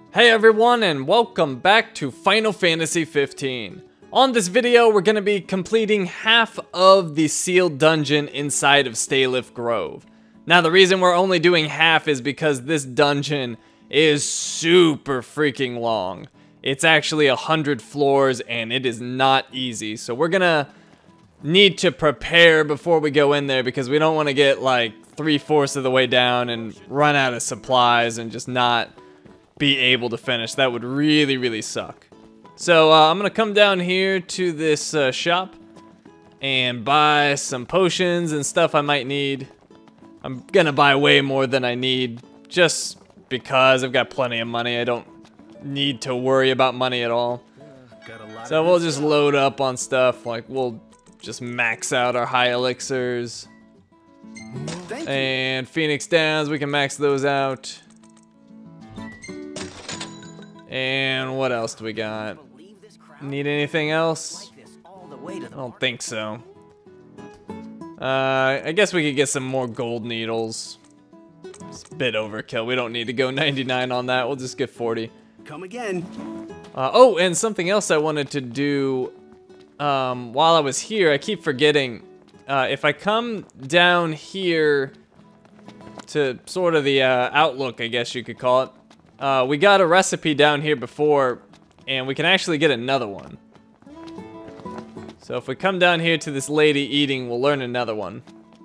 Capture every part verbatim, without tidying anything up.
Hey everyone, and welcome back to Final Fantasy fifteen. On this video, we're going to be completing half of the sealed dungeon inside of Steyliff Grove. Now, the reason we're only doing half is because this dungeon is super freaking long. It's actually a hundred floors, and it is not easy. So we're going to need to prepare before we go in there, because we don't want to get like three-fourths of the way down and run out of supplies and just not be able to finish. That would really, really suck. So uh, I'm gonna come down here to this uh, shop and buy some potions and stuff I might need. I'm gonna buy way more than I need just because I've got plenty of money. I don't need to worry about money at all. So we'll just load up on stuff. Like, we'll just max out our high elixirs. And Phoenix Downs, we can max those out. And what else do we got? Need anything else? I don't think so. Uh, I guess we could get some more gold needles. It's a bit overkill. We don't need to go ninety-nine on that. We'll just get forty. Come again. Uh, oh, and something else I wanted to do um, while I was here. I keep forgetting. Uh, if I come down here to sort of the uh, outlook, I guess you could call it. Uh, we got a recipe down here before, and we can actually get another one. So if we come down here to this lady eating, we'll learn another one.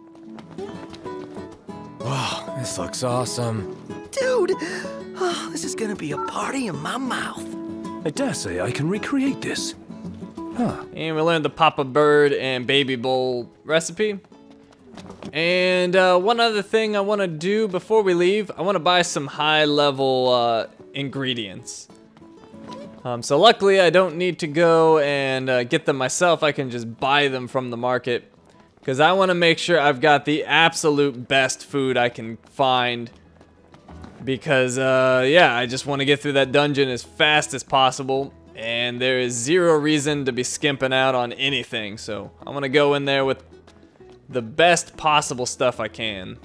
Wow, this looks awesome. Dude, oh, this is gonna be a party in my mouth. I dare say I can recreate this. Huh. And we learned the Papa Bird and Baby Bowl recipe. And uh, one other thing I want to do before we leave, I want to buy some high-level uh, ingredients. Um, so luckily, I don't need to go and uh, get them myself. I can just buy them from the market, because I want to make sure I've got the absolute best food I can find. Because, uh, yeah, I just want to get through that dungeon as fast as possible, and there is zero reason to be skimping out on anything. So I want to go in there with the best possible stuff I can.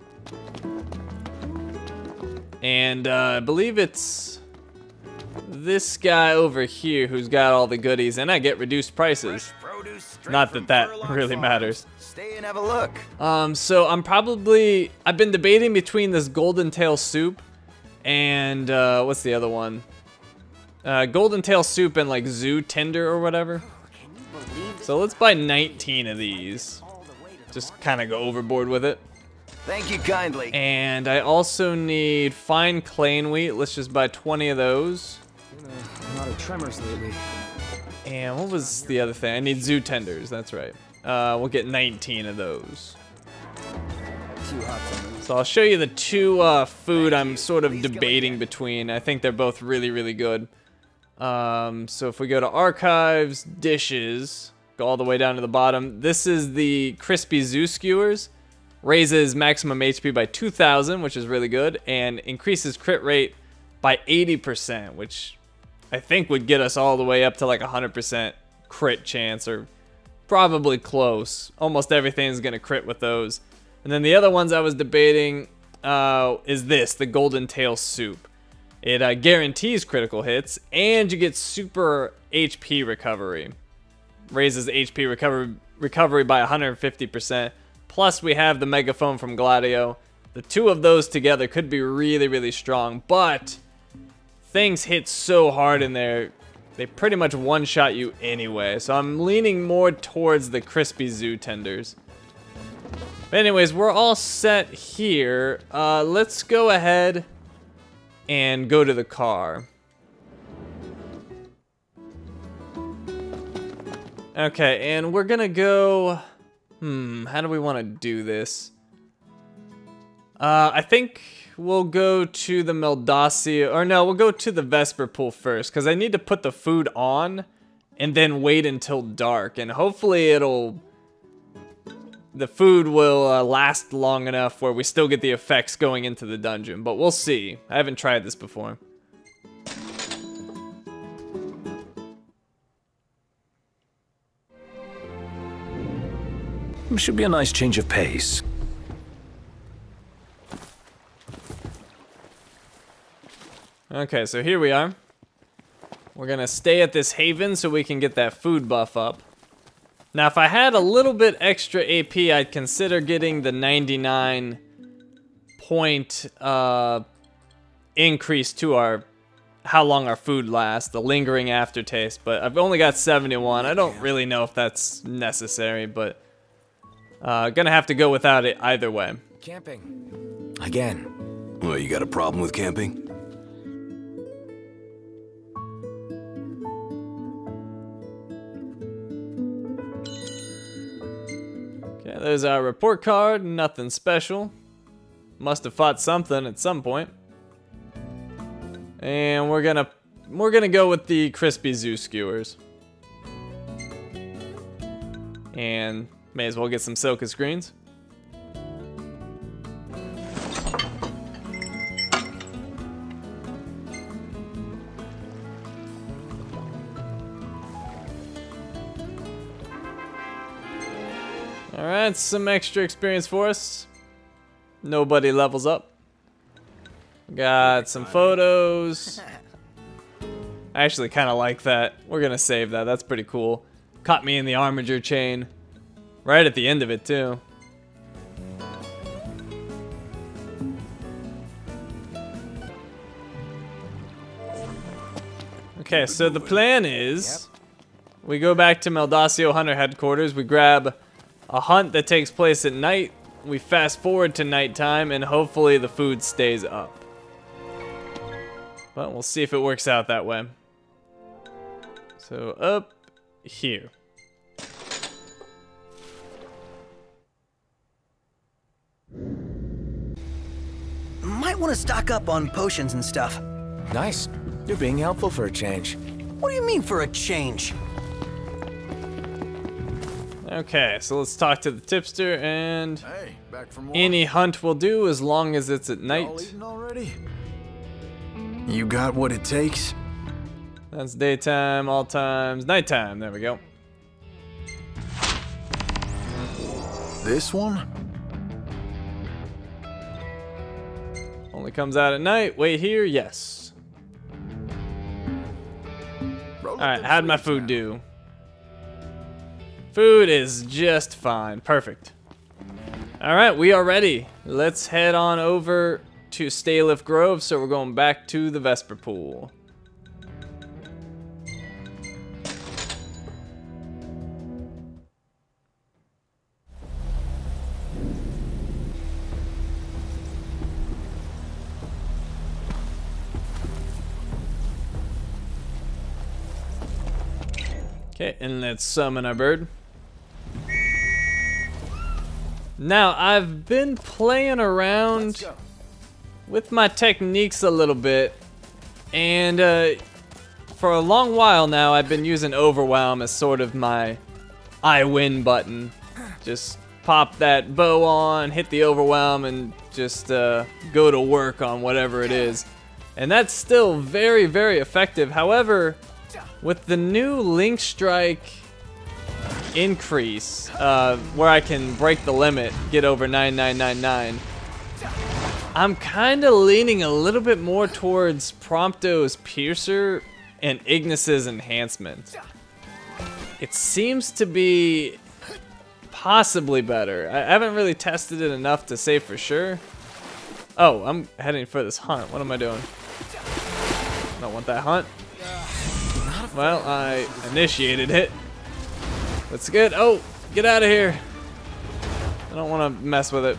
And uh, I believe it's this guy over here who's got all the goodies, and I get reduced prices. Not that that really matters. Stay and have a look. Um, so I'm probably, I've been debating between this Golden Tail Soup and uh, what's the other one? Uh, Golden Tail Soup and like Zoo Tender or whatever. So let's buy nineteen of these. Just kind of go overboard with it. Thank you kindly. And I also need fine plain wheat. Let's just buy twenty of those. A lot of tremors lately. And what was the other thing? I need zoo tenders. That's right. Uh, we'll get nineteen of those. Too hot to So I'll show you the two uh, food I'm sort of debating between. I think they're both really, really good. Um, so if we go to archives, dishes, go all the way down to the bottom. This is the crispy zoo skewers. Raises maximum H P by two thousand, which is really good, and increases crit rate by eighty percent, which I think would get us all the way up to like one hundred percent crit chance, or probably close. Almost everything's gonna crit with those. And then the other ones I was debating uh, is this, the Golden Tail Soup. It uh, guarantees critical hits, and you get super H P recovery. Raises H P recovery recovery by one hundred fifty percent. Plus, we have the megaphone from Gladio. The two of those together could be really, really strong, but things hit so hard in there, they pretty much one-shot you anyway. So I'm leaning more towards the crispy zoo tenders. But anyways, we're all set here. Uh, let's go ahead and go to the car. Okay, and we're gonna go... Hmm, how do we want to do this? Uh, I think we'll go to the Meldacia, or no, we'll go to the Vesper Pool first, because I need to put the food on, and then wait until dark, and hopefully it'll... The food will uh, last long enough where we still get the effects going into the dungeon, but we'll see. I haven't tried this before. Should be a nice change of pace. Okay, so here we are. We're gonna stay at this haven so we can get that food buff up. Now, if I had a little bit extra A P, I'd consider getting the ninety-nine point uh, increase to our how long our food lasts, the lingering aftertaste. But I've only got seventy-one. I don't really know if that's necessary, but uh, gonna have to go without it either way. Camping. Again. Well, you got a problem with camping? Okay, there's our report card. Nothing special. Must have fought something at some point. And we're gonna we're gonna go with the crispy zoo skewers. And may as well get some Silka screens. Alright, some extra experience for us. Nobody levels up. Got some photos. I actually kind of like that. We're gonna save that. That's pretty cool. Caught me in the armature chain. Right at the end of it, too. Okay, so the plan is we go back to Meldacio Hunter headquarters. We grab a hunt that takes place at night. We fast forward to nighttime, and hopefully the food stays up. But we'll see if it works out that way. So up here. Might want to stock up on potions and stuff. Nice. You're being helpful for a change. What do you mean for a change? Okay, so let's talk to the tipster, and Hey, back from any hunt will do as long as it's at night. All eaten already? You got what it takes? That's daytime, all times, nighttime. There we go. This one? Only comes out at night. Wait here, yes. Roll up Alright, them how'd my sleeves food now. do? Food is just fine. Perfect. Alright, we are ready. Let's head on over to Steyliff Grove. So we're going back to the Vesper Pool. Okay, and let's summon our bird. Now, I've been playing around with my techniques a little bit, and uh, for a long while now, I've been using Overwhelm as sort of my I win button. Just pop that bow on, hit the Overwhelm, and just uh, go to work on whatever it is. And that's still very, very effective. However, with the new Link Strike increase, uh, where I can break the limit, get over nine nine nine nine, I'm kind of leaning a little bit more towards Prompto's Piercer and Ignis's Enhancement. It seems to be possibly better. I haven't really tested it enough to say for sure. Oh, I'm heading for this hunt. What am I doing? Don't want that hunt. Well, I initiated it. That's good. Oh, get out of here. I don't want to mess with it.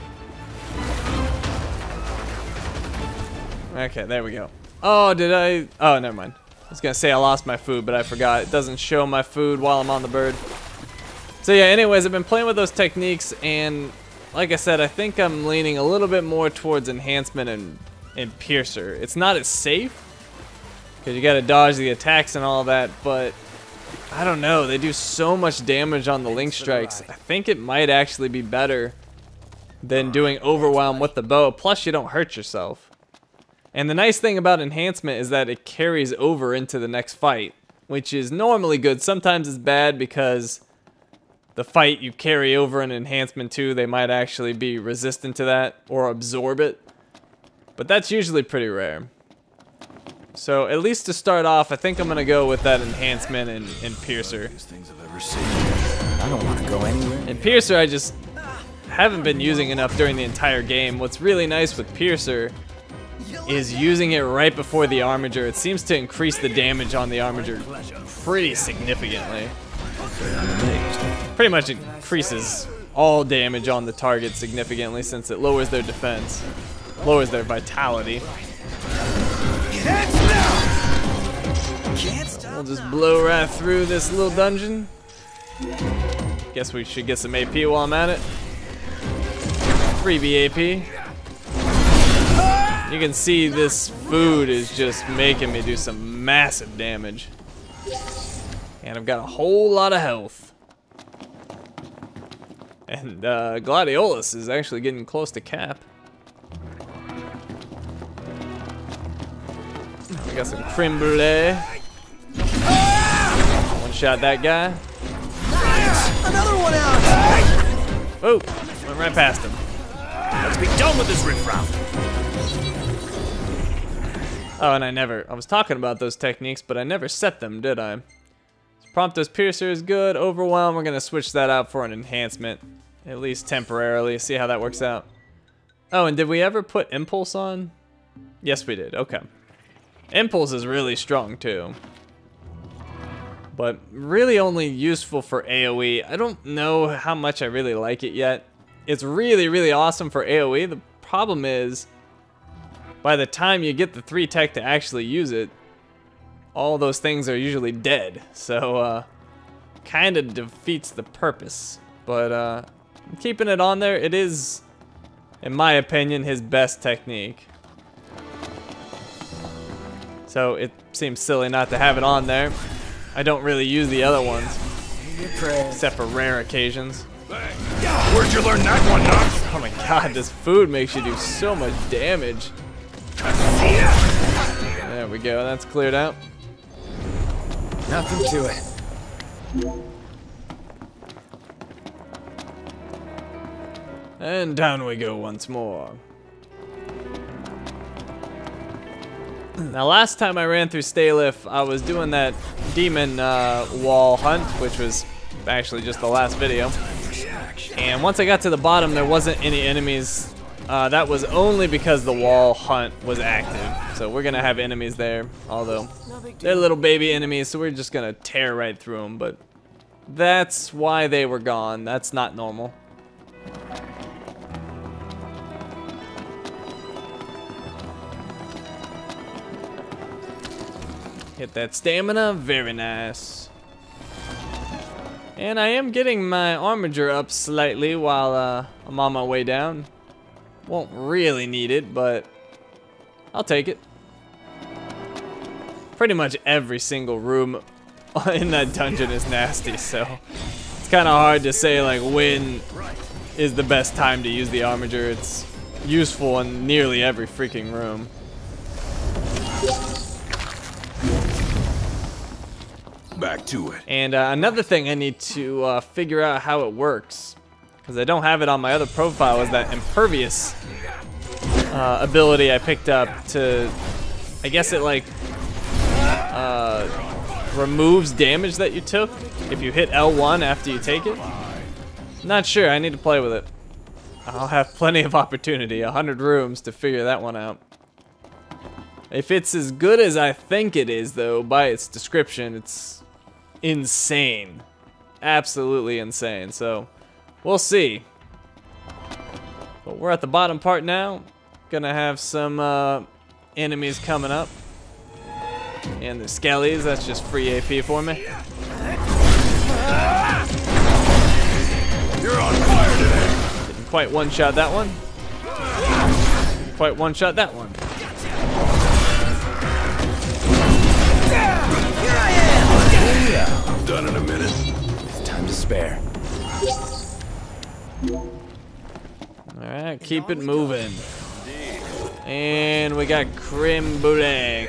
Okay, there we go. Oh, did I? Oh, never mind. I was going to say I lost my food, but I forgot. It doesn't show my food while I'm on the bird. So yeah, anyways, I've been playing with those techniques, and like I said, I think I'm leaning a little bit more towards Enhancement and, and Piercer. It's not as safe, because you got to dodge the attacks and all that, but I don't know. They do so much damage on the Link Strikes. I think it might actually be better than doing Overwhelm with the bow. Plus, you don't hurt yourself. And the nice thing about Enhancement is that it carries over into the next fight, which is normally good. Sometimes it's bad because the fight you carry over an Enhancement to, they might actually be resistant to that or absorb it. But that's usually pretty rare. So at least to start off, I think I'm gonna go with that enhancement in, in Piercer. Things I've ever seen. I don't want to go anywhere. In Piercer, I just haven't been using enough during the entire game. What's really nice with Piercer is using it right before the Armiger. It seems to increase the damage on the Armiger pretty significantly. Pretty much increases all damage on the target significantly since it lowers their defense, lowers their vitality. So we'll just blow right through this little dungeon. Guess we should get some A P while I'm at it. Freebie A P. You can see this food is just making me do some massive damage. And I've got a whole lot of health. And uh, Gladiolus is actually getting close to cap. We got some creme brulee. One shot that guy. Another one out! Oh, went right past him. Let's be done with this riffraff. Oh, and I never, I was talking about those techniques, but I never set them, did I? Promptos Piercer is good. Overwhelm, we're gonna switch that out for an enhancement. At least temporarily, see how that works out. Oh, and did we ever put Impulse on? Yes, we did, okay. Impulse is really strong too. But really only useful for AoE. I don't know how much I really like it yet. It's really, really awesome for AoE. The problem is, by the time you get the three tech to actually use it, all those things are usually dead. So, uh, kind of defeats the purpose. But, uh, keeping it on there, it is, in my opinion, his best technique. So it seems silly not to have it on there. I don't really use the other ones, except for rare occasions. Where'd you learn that one, Knox? Oh my god, this food makes you do so much damage. There we go, that's cleared out. Nothing to it. And down we go once more. Now last time I ran through Steyliff, I was doing that demon uh, wall hunt, which was actually just the last video. And once I got to the bottom, there wasn't any enemies. Uh, that was only because the wall hunt was active. So we're gonna have enemies there, although they're little baby enemies, so we're just gonna tear right through them. But that's why they were gone. That's not normal. Hit that stamina, very nice. And I am getting my armiger up slightly while uh, I'm on my way down. Won't really need it, but I'll take it. Pretty much every single room in that dungeon is nasty, so it's kind of hard to say like when is the best time to use the armiger. It's useful in nearly every freaking room. Back to it. And uh, another thing I need to uh, figure out how it works, because I don't have it on my other profile, is that impervious uh, ability I picked up to, I guess it like uh, removes damage that you took if you hit L one after you take it. Not sure, I need to play with it. I'll have plenty of opportunity, a hundred rooms to figure that one out. If it's as good as I think it is though, by its description, it's insane. Absolutely insane, so we'll see. But we're at the bottom part now. Gonna have some uh, enemies coming up. And the skellies, that's just free A P for me. You're on fire today. Didn't quite one-shot that one. Didn't quite one-shot that one. I'm done in a minute. It's time to spare. Alright, keep it moving. And we got creme brulee.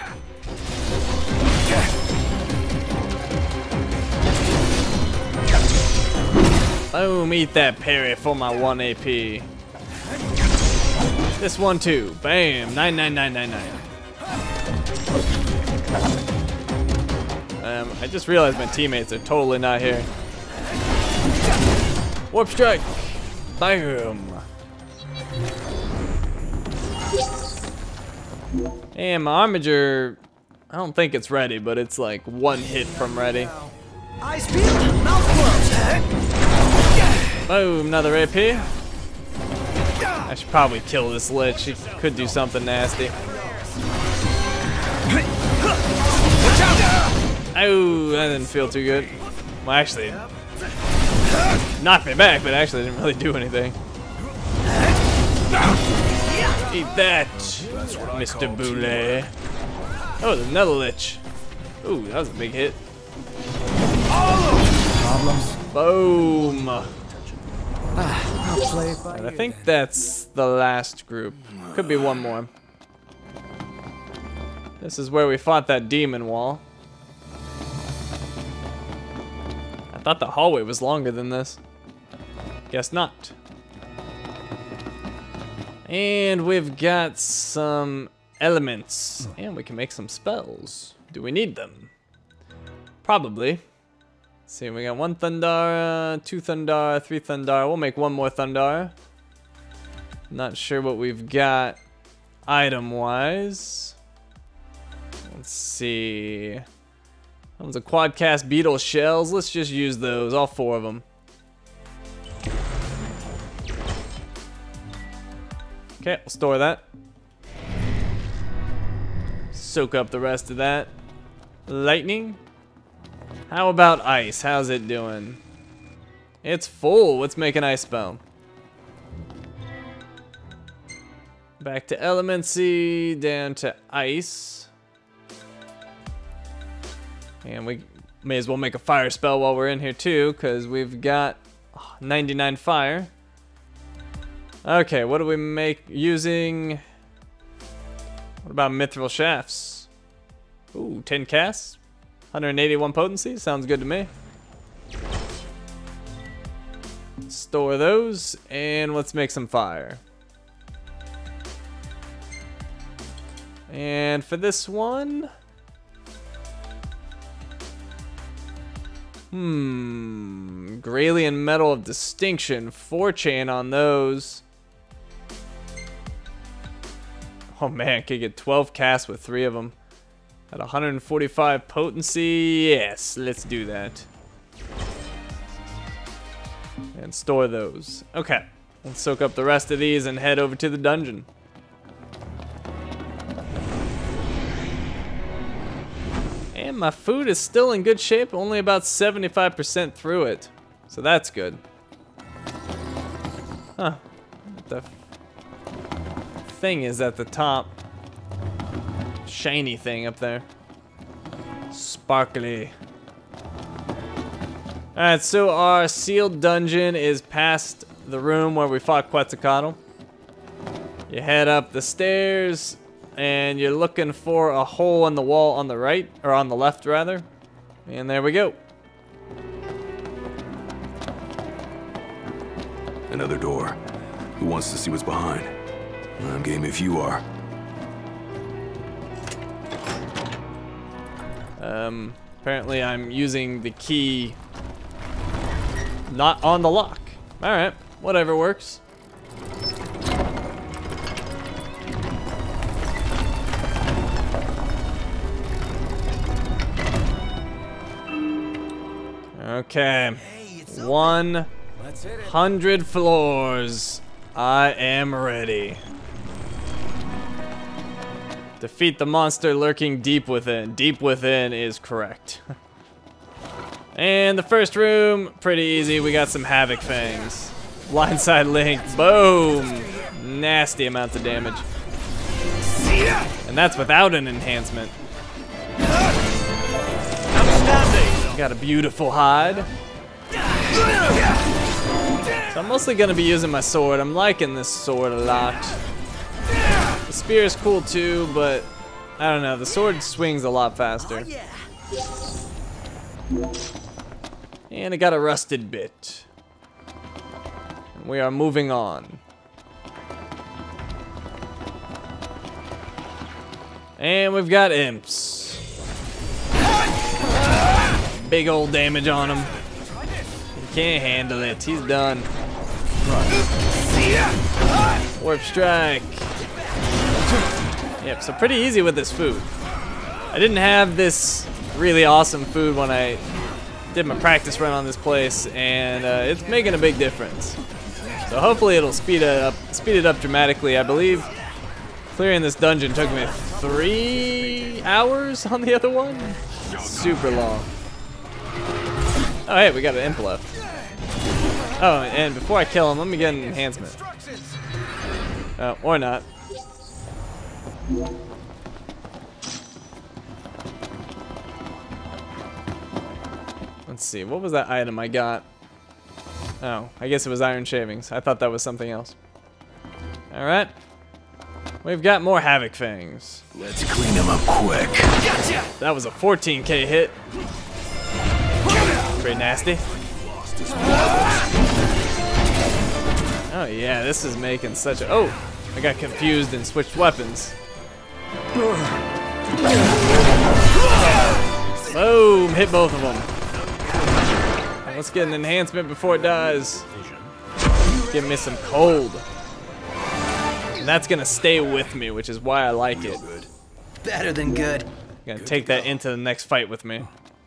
Boom, eat that parry for my one A P. This one too. Bam, nine nine nine nine nine. Um, I just realized my teammates are totally not here. Warp strike! Boom! And my armature, I don't think it's ready, but it's like one hit from ready. Eyes peeled, mouth closed. Boom, another A P. I should probably kill this Lich. He could do something nasty. Oh, that didn't feel too good. Well, actually, knocked me back, but actually didn't really do anything. Eat that, Mister Boule. Oh, there's another Lich. Ooh, that was a big hit. Problems. Boom. I'll play by And I think that's the last group. Could be one more. This is where we fought that demon wall. I thought the hallway was longer than this. Guess not. And we've got some elements. And we can make some spells. Do we need them? Probably. Let's see, we got one Thundara, two Thundara, three Thundara. We'll make one more Thundara. Not sure what we've got item-wise. Let's see. That was a quad-cast beetle shells. Let's just use those, all four of them. Okay, we'll store that. Soak up the rest of that. Lightning. How about ice? How's it doing? It's full. Let's make an ice spell. Back to elemency, down to ice. And we may as well make a fire spell while we're in here too, because we've got ninety-nine fire. Okay, what do we make using? What about mithril shafts? Ooh, ten casts. one hundred eighty-one potency, sounds good to me. Store those, and let's make some fire. And for this one, hmm, Graylian Medal of Distinction, four chain on those. Oh man, could get twelve casts with three of them. At one hundred forty-five potency, yes, let's do that. And store those. Okay, let's soak up the rest of these and head over to the dungeon. And my food is still in good shape, only about seventy-five percent through it. So that's good. Huh. What the thing is at the top. Shiny thing up there. Sparkly. Alright, so our sealed dungeon is past the room where we fought Quetzalcoatl. You head up the stairs, and you're looking for a hole in the wall on the right, or on the left rather. And there we go. Another door. Who wants to see what's behind? I'm game if you are. Um, apparently I'm using the key not on the lock. Alright, whatever works. Okay, one hundred floors. I am ready. Defeat the monster lurking deep within. Deep within is correct. And the first room, pretty easy. We got some Havoc Fangs. Blindside Link, boom! Nasty amounts of damage. And that's without an enhancement. Got a beautiful hide. So I'm mostly gonna be using my sword. I'm liking this sword a lot. The spear is cool too, but I don't know. The sword swings a lot faster. And it got a rusted bit. And we are moving on. And we've got imps. big old damage on him. He can't handle it. He's done. Warp strike. Yep, so pretty easy with this food. I didn't have this really awesome food when I did my practice run on this place, and uh, it's making a big difference. So hopefully it'll speed it up, speed it up dramatically. I believe clearing this dungeon took me three hours on the other one. Super long. Oh hey, we got an imp left. Oh, and before I kill him, let me get an enhancement. Oh, or not. Let's see, what was that item I got? Oh, I guess it was iron shavings. I thought that was something else. Alright. We've got more Havoc Fangs. Let's clean him up quick. That was a fourteen K hit. Pretty nasty. Oh yeah, this is making such a... Oh! I got confused and switched weapons. Boom! Hit both of them. Let's get an enhancement before it dies. Give me some cold. And that's gonna stay with me, which is why I like it. Better than good. Gonna take that into the next fight with me.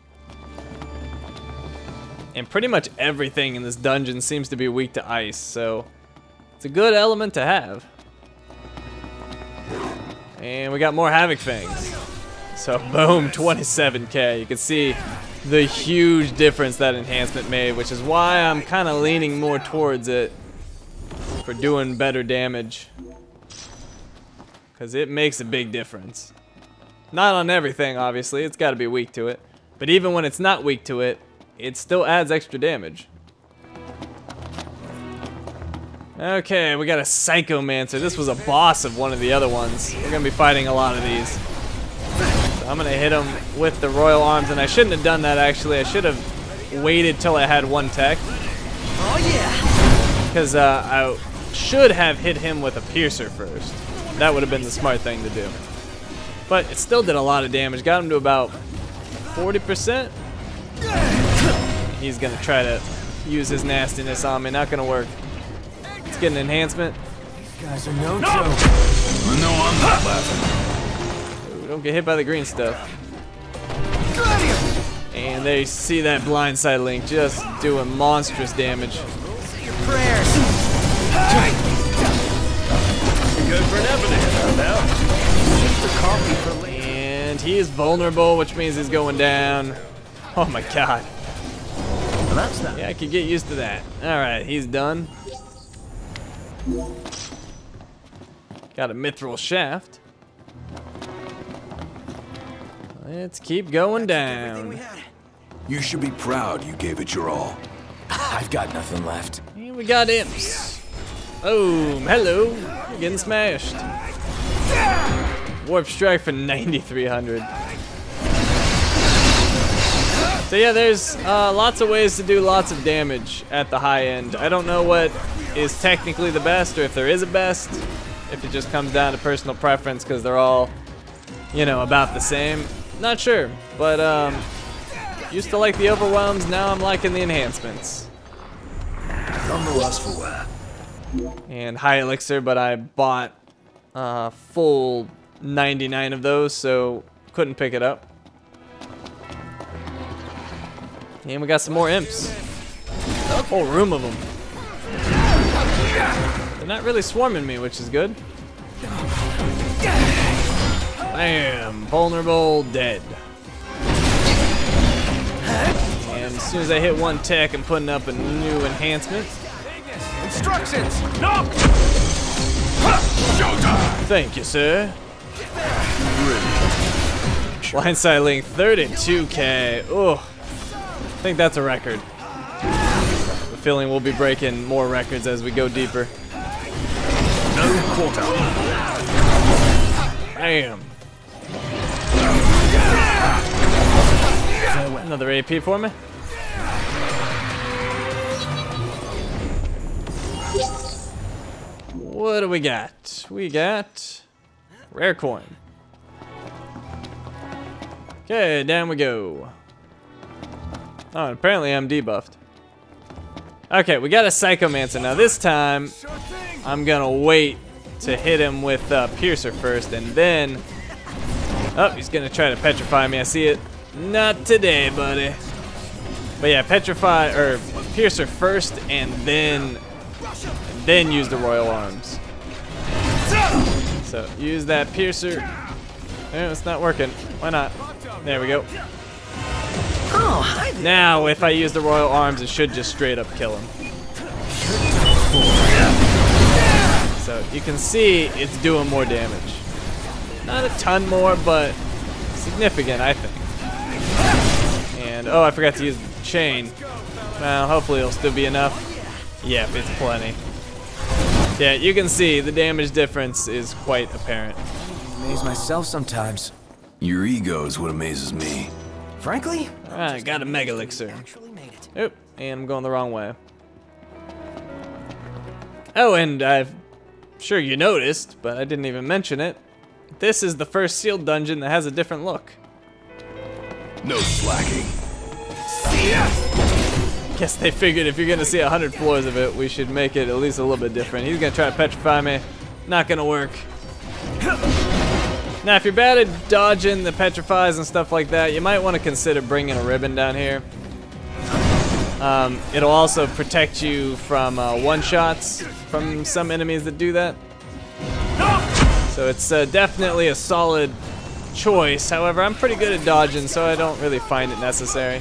And pretty much everything in this dungeon seems to be weak to ice, so it's a good element to have. And we got more Havoc Fangs. So boom, twenty-seven K. You can see the huge difference that enhancement made, which is why I'm kind of leaning more towards it for doing better damage. Because it makes a big difference. Not on everything, obviously. It's got to be weak to it. But even when it's not weak to it, it still adds extra damage. Okay, we got a Psychomancer. This was a boss of one of the other ones. We're going to be fighting a lot of these. So I'm going to hit him with the Royal Arms, and I shouldn't have done that, actually. I should have waited till I had one tech. Oh, yeah. Because uh, I should have hit him with a Piercer first. That would have been the smart thing to do. But it still did a lot of damage. Got him to about forty percent. He's going to try to use his nastiness on me. Not going to work. Let's get an enhancement. You guys are no, no. No, joke. I'm not laughing. Ooh, don't get hit by the green stuff. And there you see that blindside link just doing monstrous damage. Say your prayers. Good for an evidence now. Keep the coffee for later. And he is vulnerable, which means he's going down. Oh my god. Well, that's that. Yeah, I could get used to that. Alright, he's done. Got a mithril shaft. Let's keep going down. You should be proud you gave it your all. I've got nothing left. And we got imps. Boom, hello. You're getting smashed. Warp strike for ninety-three hundred. So yeah, there's uh, lots of ways to do lots of damage at the high end. I don't know what is technically the best, or if there is a best. If it just comes down to personal preference, because they're all, you know, about the same. Not sure, but um, used to like the overwhelms. Now I'm liking the enhancements. Nonetheless, for that. And high elixir, but I bought uh, full ninety-nine of those, so couldn't pick it up. And we got some more imps. A whole room of them. They're not really swarming me, which is good. Bam! Vulnerable, dead. And as soon as I hit one tech, I'm putting up a new enhancement. Instructions. No. Thank you, sir. Blindside link, thirty-two K. Ugh. I think that's a record. The feeling we'll be breaking more records as we go deeper. No quarter. Bam. Another A P for me. What do we got? We got rare coin. Okay, down we go. Oh, and apparently I'm debuffed. Okay, we got a Psychomancer. Now this time, I'm gonna wait to hit him with uh, Piercer first, and then... Oh, he's gonna try to petrify me, I see it. Not today, buddy. But yeah, petrify, or Piercer first, and then, and then use the Royal Arms. So, use that Piercer. Oh, it's not working. Why not? There we go. Oh, hi there. Now, if I use the Royal Arms, it should just straight up kill him. So, you can see it's doing more damage. Not a ton more, but significant, I think. And, oh, I forgot to use the chain. Well, hopefully it'll still be enough. Yep, it's plenty. Yeah, you can see the damage difference is quite apparent. Amaze myself sometimes. Your ego is what amazes me. Frankly, Alright, got a Mega Elixir. Actually made it. Oop, and I'm going the wrong way. Oh, and I'm sure you noticed, but I didn't even mention it. This is the first sealed dungeon that has a different look. No slacking. Guess they figured if you're gonna see a hundred floors of it, we should make it at least a little bit different. He's gonna try to petrify me. Not gonna work. Now, if you're bad at dodging the petrifies and stuff like that, you might want to consider bringing a ribbon down here. Um, it'll also protect you from uh, one-shots from some enemies that do that. So it's uh, definitely a solid choice. However, I'm pretty good at dodging, so I don't really find it necessary.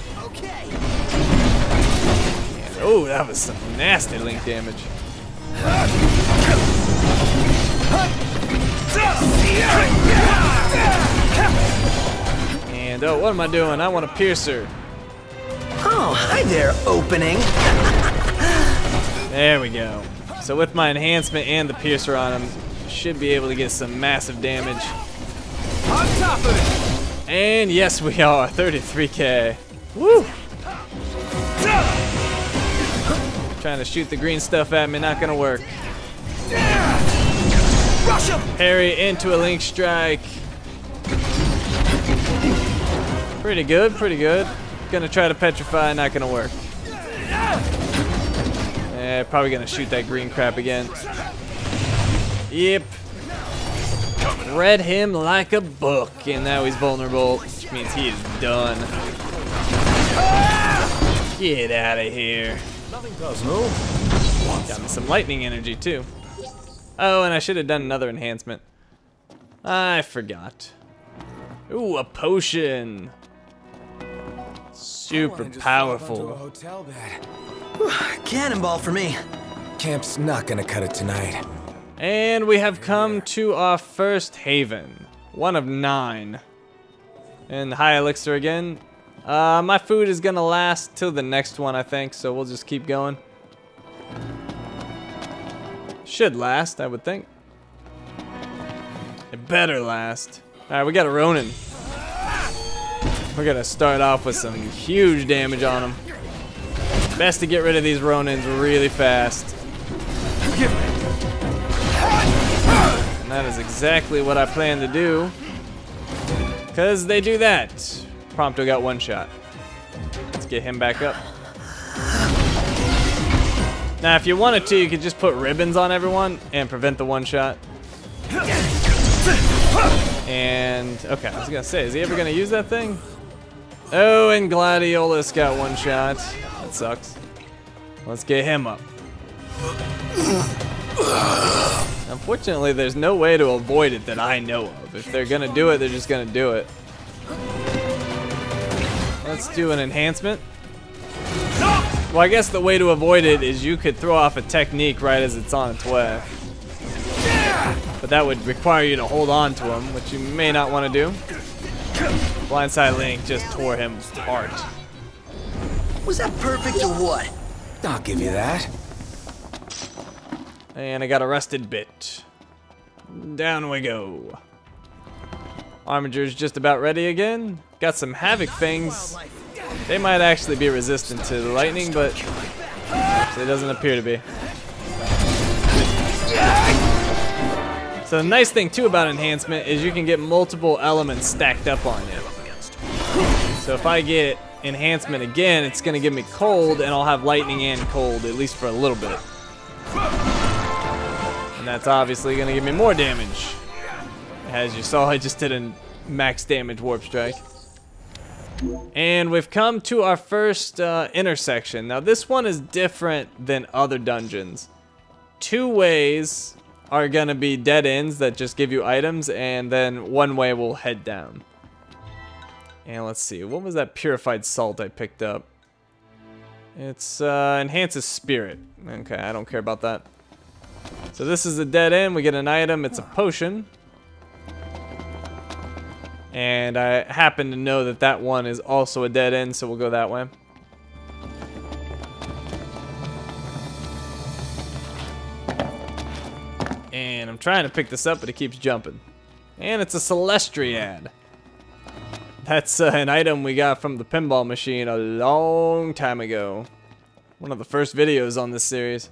Oh, that was some nasty link damage. And oh, what am I doing? I want a Piercer. Oh, hi there, opening. There we go. So with my enhancement and the Piercer on him, should be able to get some massive damage. on top of it. And yes, we are. thirty-three K. Woo! Trying to shoot the green stuff at me, not gonna work. Rush him. Parry into a link strike. Pretty good, pretty good. Gonna try to petrify, not gonna work. Eh, probably gonna shoot that green crap again. Yep. Read him like a book, and now he's vulnerable, which means he is done. Get out of here. Nothing personal. Got me some lightning energy too. Oh, and I should have done another enhancement. I forgot. Ooh, a potion. Super To a powerful. hotel bed. Cannonball for me. Camp's not gonna cut it tonight. And we have come to our first haven. One of nine. And high elixir again. Uh, my food is gonna last till the next one, I think, so we'll just keep going. Should last, I would think. It better last. Alright, we got a Ronin. We're gonna start off with some huge damage on him. Best to get rid of these Ronins really fast. And that is exactly what I plan to do. Because they do that. Prompto got one shot. Let's get him back up. Now, if you wanted to, you could just put ribbons on everyone and prevent the one shot. And, okay, I was gonna say, is he ever gonna use that thing? Oh, and Gladiolus got one shot. That sucks. Let's get him up. Unfortunately, there's no way to avoid it that I know of. If they're gonna do it, they're just gonna do it. Let's do an enhancement. Well, I guess the way to avoid it is you could throw off a technique right as it's on its way. But that would require you to hold on to him, which you may not want to do. Blindside Link just tore him apart. Was that perfect or what? I'll give you that. And I got a rusted bit. Down we go. Armager's just about ready again. Got some Havoc things. They might actually be resistant to the lightning, but it doesn't appear to be. So the nice thing too about enhancement is you can get multiple elements stacked up on you. So if I get enhancement again, it's gonna give me cold, and I'll have lightning and cold, at least for a little bit. And that's obviously gonna give me more damage. As you saw, I just did a max damage warp strike. And we've come to our first uh, intersection. Now this one is different than other dungeons. Two ways are gonna be dead ends that just give you items, and then one way will head down. And let's see, what was that purified salt I picked up? It's uh, enhances spirit. Okay, I don't care about that. So this is a dead end. We get an item. It's a potion. And I happen to know that that one is also a dead end, so we'll go that way. And I'm trying to pick this up, but it keeps jumping. And it's a Celestiad. That's uh, an item we got from the pinball machine a long time ago. One of the first videos on this series.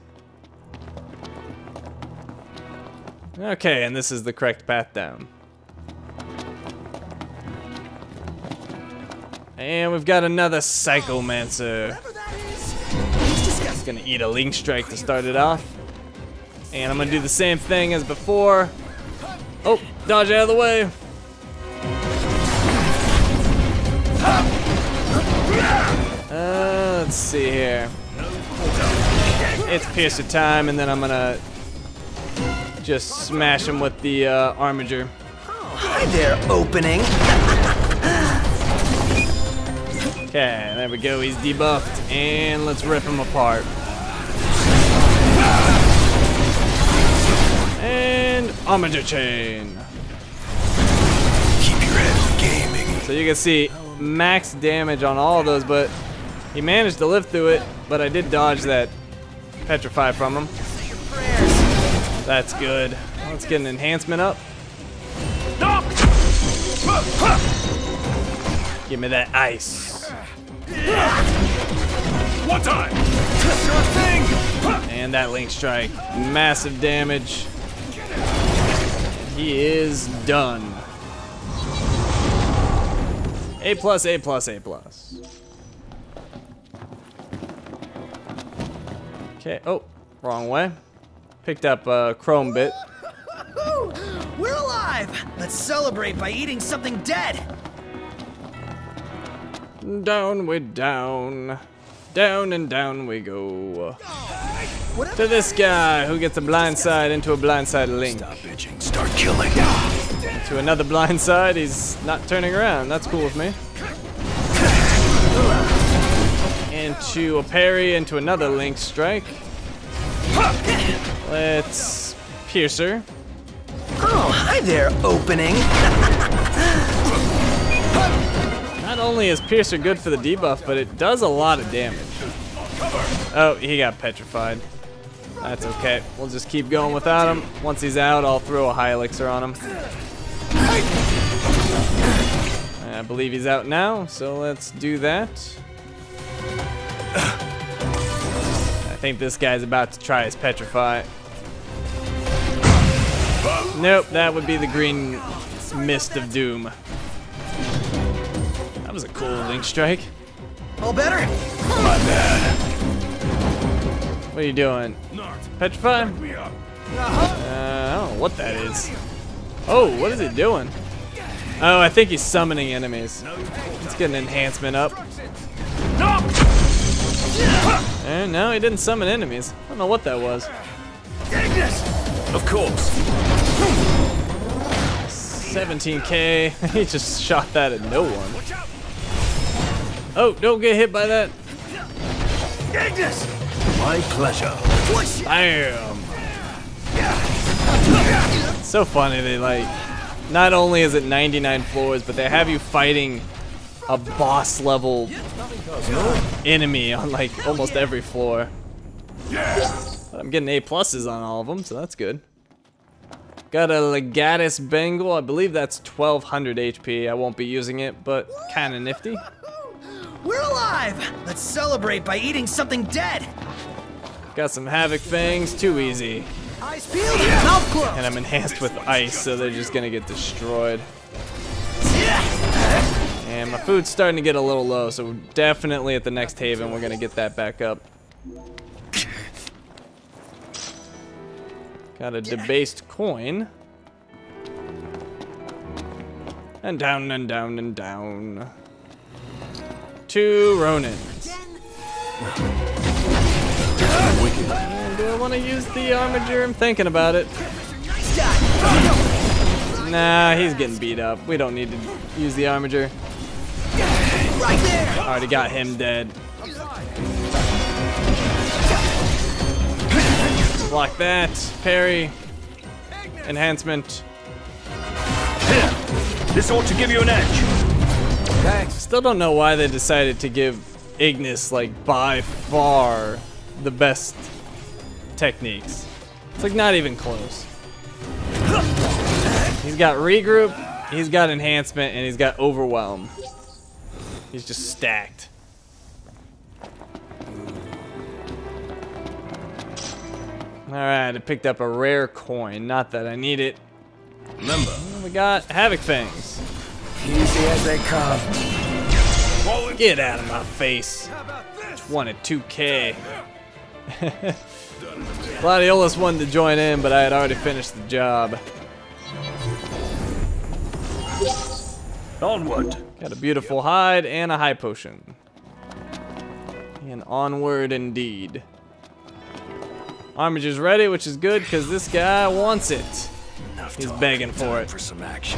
Okay, and this is the correct path down. And we've got another Psychomancer. He's gonna eat a Link Strike to start it off. And I'm gonna do the same thing as before. Oh, dodge out of the way. Uh, let's see here. It's Piercer time, and then I'm gonna just smash him with the uh, Armiger. Oh, hi there, opening. Okay, there we go. He's debuffed, and let's rip him apart. And Armiger chain. Keep your head gaming. So you can see max damage on all of those, but he managed to live through it. But I did dodge that petrify from him. That's good. Let's get an enhancement up. Give me that ice. One time. And that Link Strike. Massive damage. He is done. A plus, A plus, A plus. Okay, oh, wrong way. Picked up a chrome bit. We're alive! Let's celebrate by eating something dead! Down we down. Down and down we go. To this guy who gets a blindside into a blindside Link. Stop bitching. Start killing. To another blindside, he's not turning around. That's cool with me. Into a parry, into another Link Strike. Let's Piercer. Oh, hi there, opening. Not only is Piercer good for the debuff, but it does a lot of damage. Oh, he got petrified. That's okay. We'll just keep going without him. Once he's out, I'll throw a high elixir on him. I believe he's out now, so let's do that. I think this guy's about to try his petrify. Nope, that would be the green mist of doom. That was a cool Link Strike. All better? My bad. What are you doing? Petrify? Uh, I don't know what that is. Oh, what is he doing? Oh, I think he's summoning enemies. Let's get an enhancement up. And no, he didn't summon enemies. I don't know what that was. Of course. seventeen K. He just shot that at no one. Oh, don't get hit by that. My pleasure. Bam. It's so funny. They like, not only is it ninety-nine floors, but they have you fighting a boss level enemy on like almost every floor. But I'm getting A pluses on all of them, so that's good. Got a Legatus Bengal. I believe that's twelve hundred H P. I won't be using it, but kind of nifty. We're alive! Let's celebrate by eating something dead! Got some Havoc Fangs. Too easy. Eyes peeled, mouth closed! And I'm enhanced with ice, so they're just gonna get destroyed. And my food's starting to get a little low, so definitely at the next haven we're gonna get that back up. Got a debased coin. And down and down and down. Two Ronins. And do I want to use the armature? I'm thinking about it. Nah, he's getting beat up. We don't need to use the armature. Already got him dead. Block that. Parry. Enhancement. This ought to give you an edge. Thanks. Still don't know why they decided to give Ignis, like, by far the best techniques. It's like not even close. He's got regroup, he's got enhancement, and he's got overwhelm. He's just stacked. Alright, I picked up a rare coin. Not that I need it. Remember, We got Havoc Fangs. Easy as they come. Get out of my face. Just wanted two K. Gladiolus wanted to join in, but I had already finished the job. onward. Got a beautiful hide and a high potion. And onward indeed. Armature's ready, which is good because this guy wants it. He's begging for it. For some action.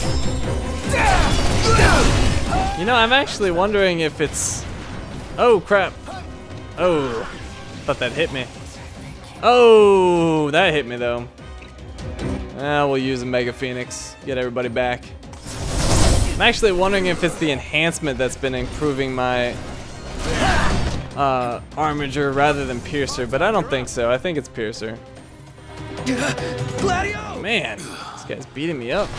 You know, I'm actually wondering if it's... Oh, crap. Oh, thought that hit me. Oh, that hit me, though. Ah, we'll use a Mega Phoenix. Get everybody back. I'm actually wondering if it's the enhancement that's been improving my uh, armature rather than Piercer, but I don't think so. I think it's Piercer. Gladio! Man, this guy's beating me up.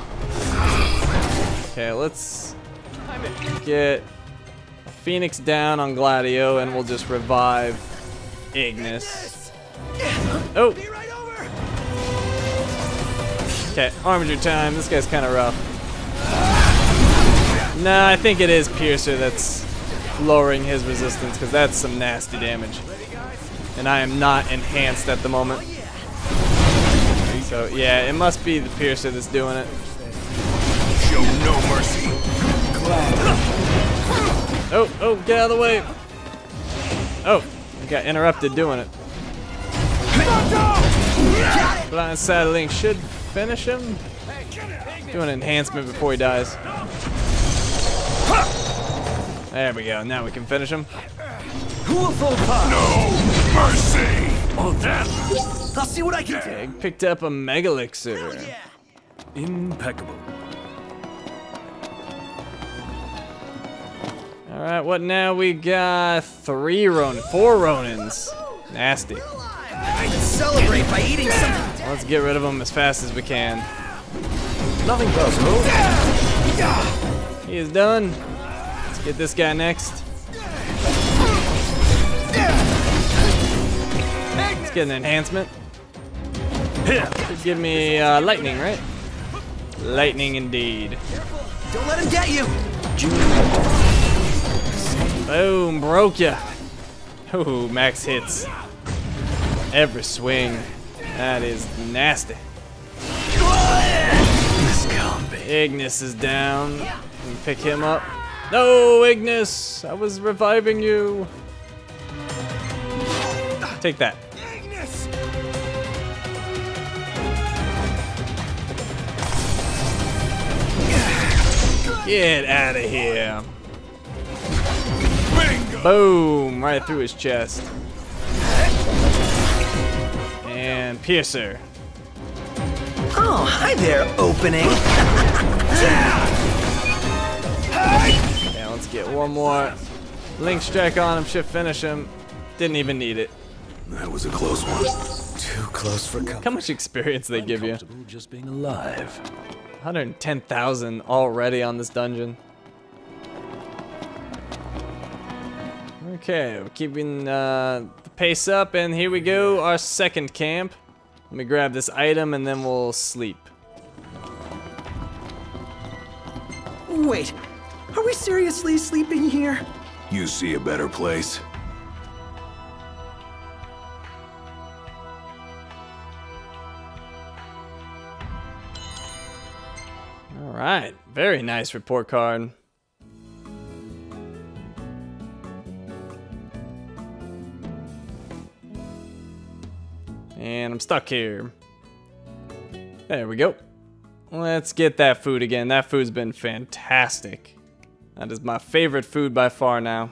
Okay, let's get a Phoenix down on Gladio, and we'll just revive Ignis. Oh! Be right over! Okay, armature time. This guy's kind of rough. Nah, I think it is Piercer that's lowering his resistance, because that's some nasty damage. And I am not enhanced at the moment. So, yeah, it must be the Piercer that's doing it. Show no mercy. Oh, oh, get out of the way. Oh, I got interrupted doing it. Blindside Link should finish him. Do an enhancement before he dies. There we go. Now we can finish him. No mercy. I'll see what I can do. Okay, picked up a Mega Elixir. Yeah. Impeccable. All right, what now? We got three Ronin, four Ronins. Nasty. Let's celebrate by eating something. Let's get rid of them as fast as we can. Nothing personal. He is done. Let's get this guy next. Let's get an enhancement. Should give me uh, lightning, right? Lightning indeed. Don't let him get you. Boom, broke ya. Ooh, max hits. Every swing. That is nasty. Ignis is down. Can we pick him up? No, Ignis! I was reviving you. Take that. Get out of here. Boom! Right through his chest. And Piercer. Oh, hi there, opening. Yeah, let's get one more Link Strike on him. Should finish him. Didn't even need it. That was a close one. Too close for Look comfort. how much experience they give you. Just being alive. one hundred ten thousand already on this dungeon. Okay, we're keeping uh, the pace up, and here we go, our second camp. Let me grab this item, and then we'll sleep. Wait, Are we seriously sleeping here? You see a better place? All right, very nice report card. And I'm stuck here. There we go. Let's get that food again. That food's been fantastic. That is my favorite food by far now.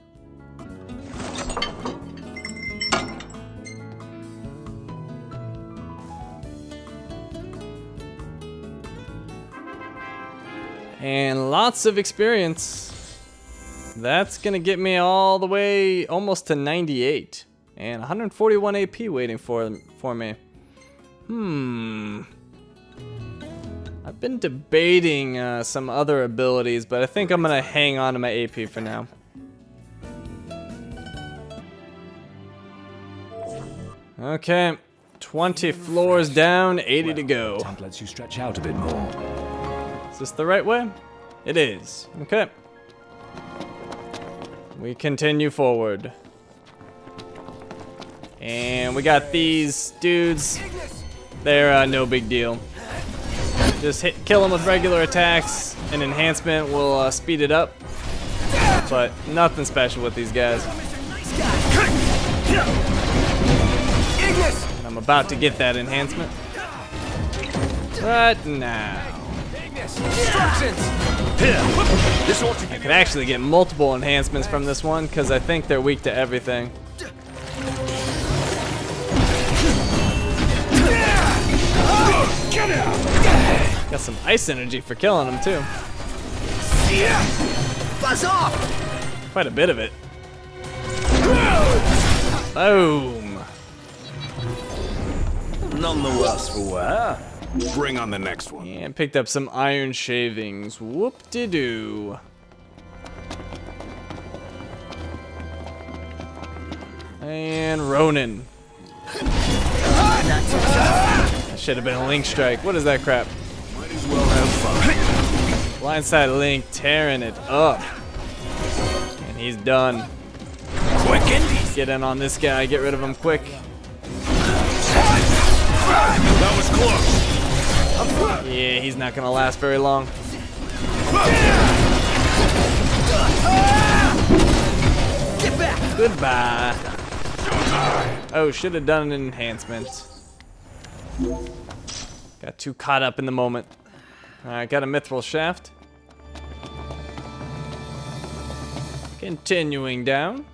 And lots of experience. That's gonna get me all the way almost to ninety-eight. And one hundred forty-one A P waiting for, for me. Hmm. I've been debating uh, some other abilities, but I think I'm gonna hang on to my A P for now. Okay, twenty floors down, eighty to go. Tent lets you stretch out a bit more. Is this the right way? It is. Okay. We continue forward. And we got these dudes. They're uh, no big deal. Just hit, kill them with regular attacks. An enhancement will uh, speed it up. But nothing special with these guys. I'm about to get that enhancement. But now. I could actually get multiple enhancements from this one because I think they're weak to everything. Got some ice energy for killing them too. Buzz off! Quite a bit of it. Boom. None the worse for wear. Bring on the next one. And picked up some iron shavings. Whoop-de-doo. And Ronin. That should have been a Link Strike. What is that crap? Might as well have fun. Blindside Link tearing it up. And he's done. Quick Indies. Get in on this guy. Get rid of him quick. That was close. Yeah, he's not gonna last very long. Get back! Goodbye. Oh, should have done an enhancement. Got too caught up in the moment. Alright, got a mithril shaft. Continuing down.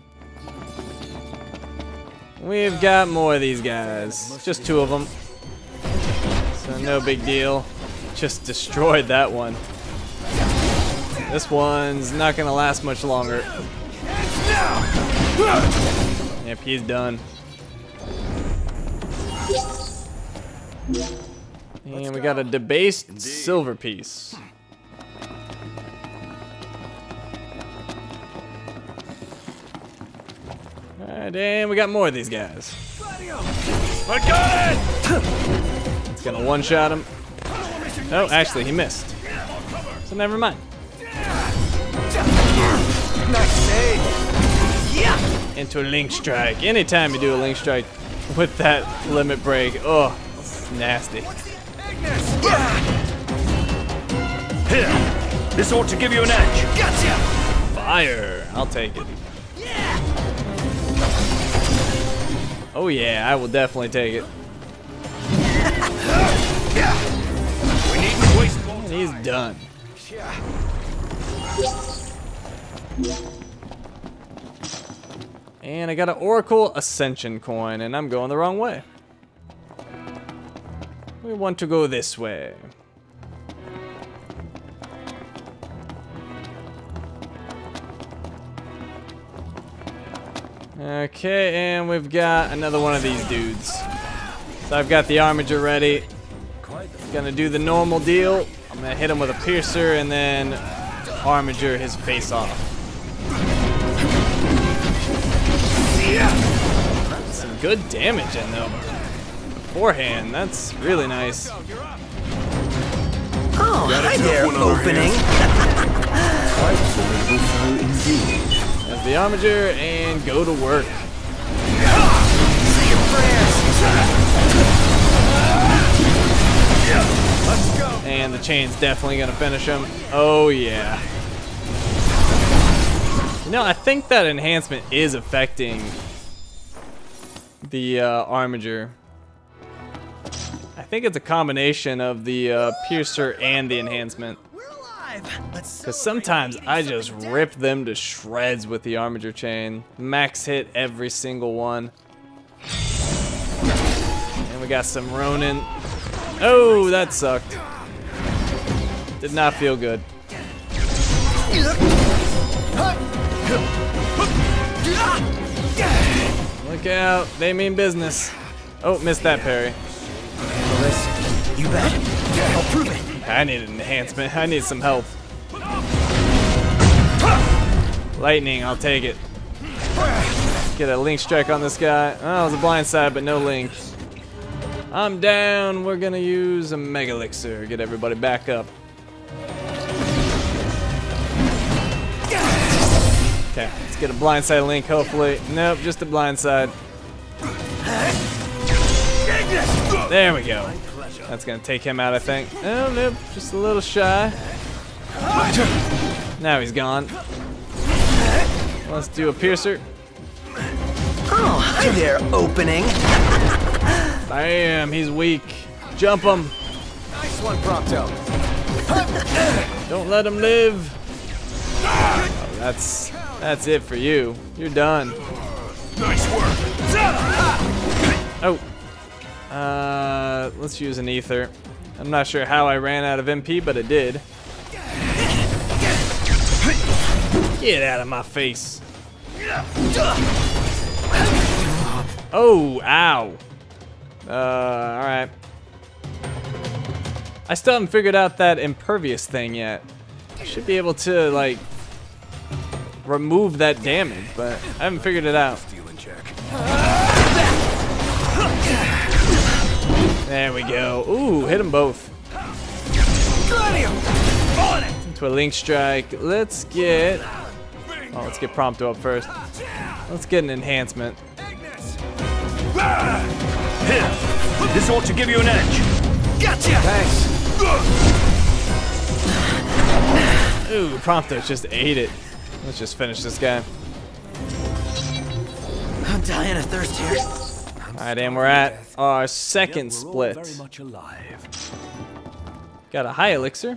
We've got more of these guys. Just two of them. So no big deal. Just destroyed that one. This one's not gonna last much longer. Yep, he's done. And we got a debased silver piece. Alright, and we got more of these guys. I got it! It's gonna one-shot him. Oh, actually, he missed. So never mind. Nice save! Yeah! Into a Link Strike. Anytime you do a Link Strike with that limit break, oh, it's nasty. Here, this ought to give you an edge. Gotcha! Fire! I'll take it. Yeah! Oh yeah, I will definitely take it. We needn't waste more And he's done. And I got an Oracle Ascension coin, and I'm going the wrong way. We want to go this way. Okay, and we've got another one of these dudes. So I've got the Armiger ready. Gonna do the normal deal. I'm gonna hit him with a Piercer and then Armiger his face off. Some good damage in though. Forehand, that's really nice. Oh, hi there, one on our opening. Successful foe indeed. There's the armature, and go to work. Say your prayers. Let's go. And the chain's definitely gonna finish him. Oh yeah. You know, I think that enhancement is affecting the uh, armature. I think it's a combination of the uh, piercer and the enhancement. We're alive. Let's Because celebrate sometimes by I eating just something rip them to shreds with the armature chain. Max hit every single one. And we got some Ronin. Oh, that sucked. Did not feel good. Look out, they mean business. Oh, missed that parry. This, you bet. I'll prove it. I need an enhancement. I need some help. Lightning, I'll take it. Get a link strike on this guy. Oh, it was a blind side, but no link. I'm down. We're gonna use a Mega Elixir. Get everybody back up. Okay, let's get a blindside link, hopefully. Nope, just a blindside. There we go. That's gonna take him out, I think. Oh, nope, just a little shy. Now he's gone. Let's do a piercer. Oh, hi there, opening. Bam, he's weak. Jump him. Nice one, Prompto. Don't let him live. Oh, that's that's it for you. You're done. Nice work. Oh. Uh, let's use an ether. I'm not sure how I ran out of M P, but it did. Get out of my face. Oh, ow. Uh, alright. I still haven't figured out that impervious thing yet. I should be able to, like, remove that damage, but I haven't figured it out. Stealing check. There we go. Ooh, hit them both. Into a link strike. Let's get... Oh, let's get Prompto up first. Let's get an enhancement. Here. This ought to give you an edge. Gotcha. Thanks. Ooh, Prompto just ate it. Let's just finish this guy. I'm dying of thirst here. Alright, and we're at our second We're all split. very much alive. Got a high elixir.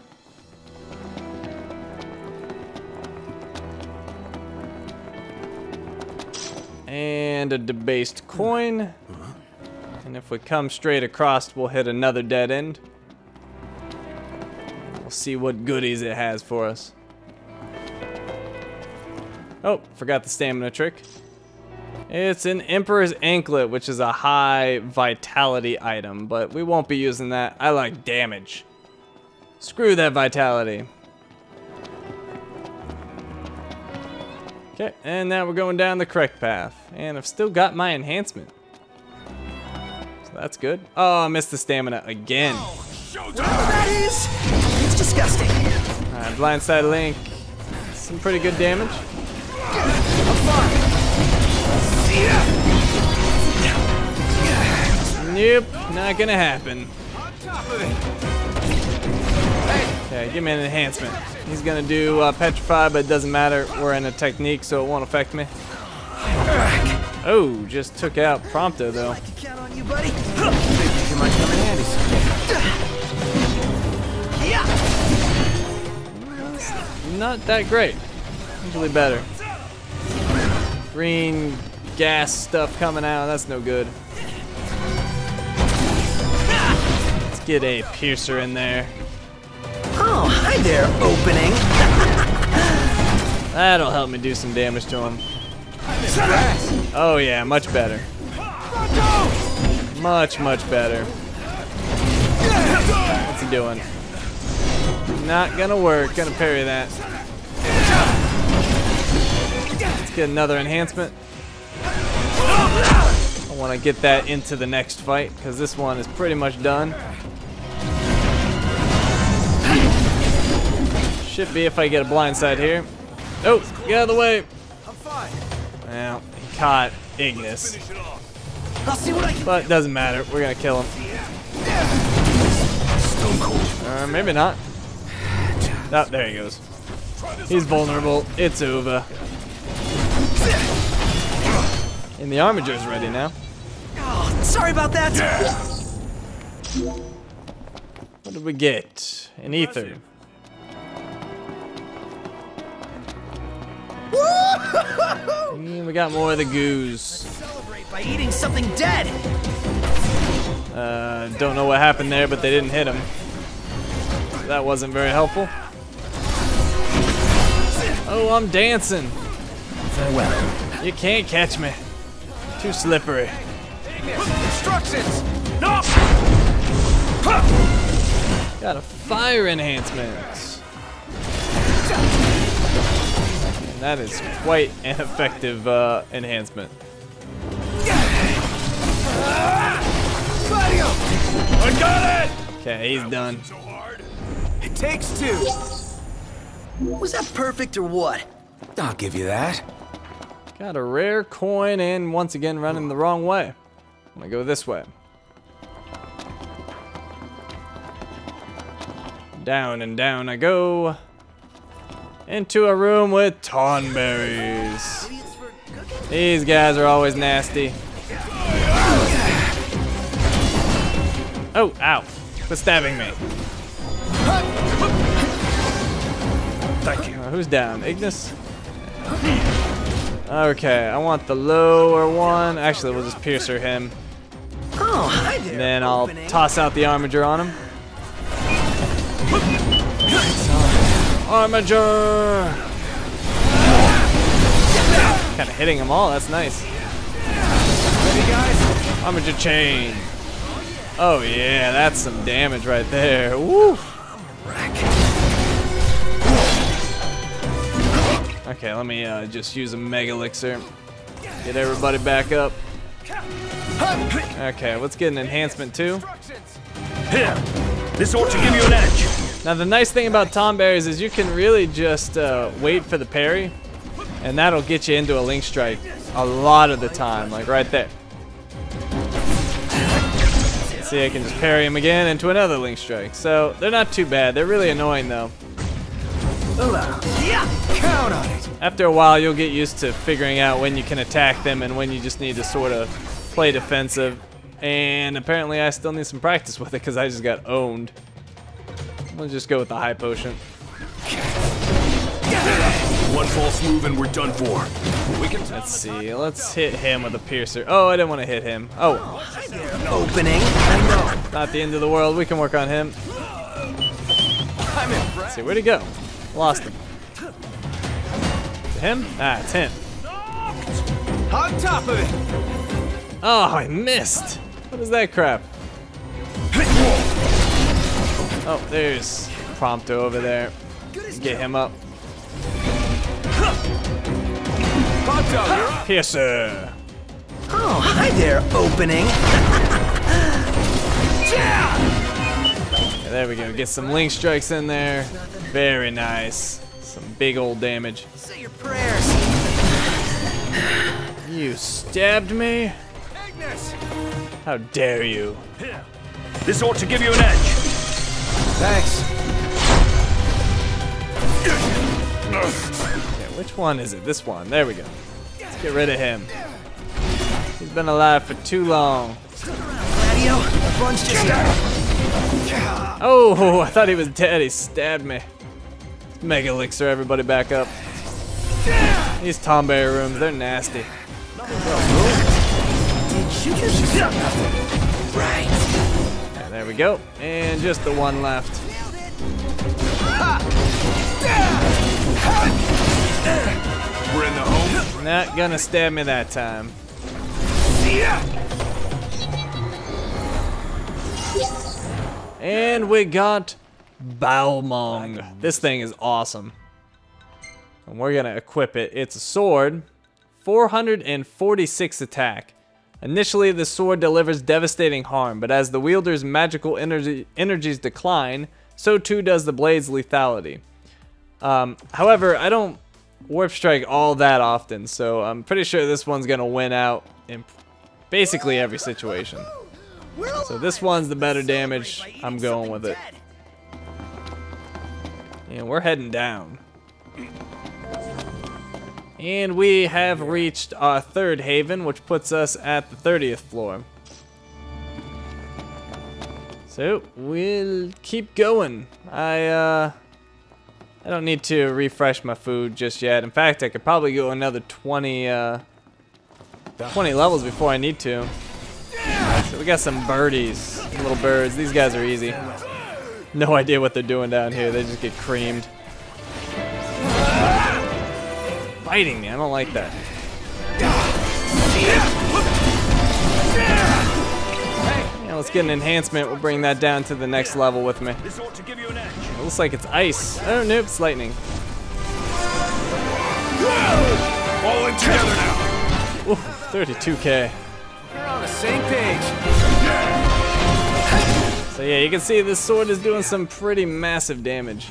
And a debased coin. And if we come straight across, we'll hit another dead end. We'll see what goodies it has for us. Oh, forgot the stamina trick. It's an Emperor's Anklet, which is a high vitality item, but we won't be using that. I like damage. Screw that vitality. Okay, and now we're going down the correct path. And I've still got my enhancement. So that's good. Oh, I missed the stamina again. Whatever that is, it's disgusting. Alright, blindside link. Some pretty good damage. I'm fine. Nope, not gonna happen. Okay, give me an enhancement. He's gonna do uh, petrify, but it doesn't matter. We're in a technique, so it won't affect me. Oh, just took out Prompto though. I can count on you, buddy. You might come in handy someday. Not that great. Usually better. Green gas stuff coming out, that's no good. Let's get a piercer in there. Oh, hi there, opening. That'll help me do some damage to him. Oh yeah, much better. Much, much better. What's he doing? Not gonna work, gonna parry that. Let's get another enhancement. I want to get that into the next fight, because this one is pretty much done. Should be if I get a blindside here. Oh, get out of the way. I'm fine. Well, he caught Ignis. I'll see what I can. But doesn't matter. We're gonna kill him. Stone cold. Uh, maybe not. Oh, there he goes. He's vulnerable. It's over. And the armager's ready now. Oh, sorry about that. What did we get? An ether. And we got more of the goose. Celebrate by eating something dead. Uh, don't know what happened there, but they didn't hit him. That wasn't very helpful. Oh, I'm dancing. Farewell. You can't catch me. Too slippery. Instructions. No! Got a fire enhancement. And that is quite an effective uh, enhancement. I got it! Okay, he's done. It takes two. Was that perfect or what? I'll give you that. Got a rare coin and once again running the wrong way. I'm gonna go this way. Down and down I go. Into a room with tonberries. These guys are always nasty. Oh, ow. Quit stabbing me. Thank you. Uh, who's down? Ignis? Okay, I want the lower one. Actually, we'll just piercer him. Oh, hi there. And then I'll opening. toss out the armager on him. Armager! Kind of hitting them all, that's nice. Ready, guys? Armager chain. Oh yeah, that's some damage right there. Woo! Okay, let me uh, just use a mega elixir. Get everybody back up. Okay, let's get an enhancement too. Here. This ought to give you an edge. Now the nice thing about tomberries is you can really just uh, wait for the parry, and that'll get you into a link strike a lot of the time, like right there. See, I can just parry him again into another link strike. So they're not too bad. They're really annoying though. Yeah, count on it. After a while, you'll get used to figuring out when you can attack them and when you just need to sort of play defensive. And apparently I still need some practice with it because I just got owned. We'll just go with the high potion. One false move and we're done for. We can. Let's see. Let's hit him with a piercer. Oh, I didn't want to hit him. Oh, Opening. I know. not the end of the world. We can work on him. I'm in. Let's see, where'd he go? Lost him. Is it him? Ah, it's him. On top of it. Oh, I missed. What is that crap? Oh, there's Prompto over there. Get him up. Ponto, you're up. Piercer. Oh, hi there, opening. Yeah, there we go. Get some link strikes in there. Very nice. Some big old damage. Say your prayers. You stabbed me? Ignis. How dare you? Here. This ought to give you an edge. Thanks. Yeah, which one is it? This one. There we go. Let's get rid of him. He's been alive for too long. Gladio, the fun's just started. Oh, I thought he was dead. He stabbed me. Mega elixir, everybody back up. These tomberry rooms, they're nasty. Did you just right? Yeah, there we go. And just the one left. We're in the home. Not gonna stab me that time. And we got Balmong. This thing is awesome. And we're gonna equip it. It's a sword, four hundred forty-six attack. Initially, the sword delivers devastating harm, but as the wielder's magical energy energies decline, so too does the blade's lethality. Um, however, I don't warp strike all that often, so I'm pretty sure this one's gonna win out in basically every situation. So this one's the better damage. I'm going with it. And we're heading down. And we have reached our third haven, which puts us at the thirtieth floor. So we'll keep going. I uh, I don't need to refresh my food just yet. In fact, I could probably go another twenty, uh, twenty levels before I need to. So we got some birdies, some little birds. These guys are easy. No idea what they're doing down here. They just get creamed. Biting me. I don't like that. Yeah, let's get an enhancement. We'll bring that down to the next level with me. This ought to give you an edge. It looks like it's ice. Oh, nope, it's lightning. All in together now. Ooh, thirty-two K. We're on the same page. So yeah, you can see this sword is doing some pretty massive damage.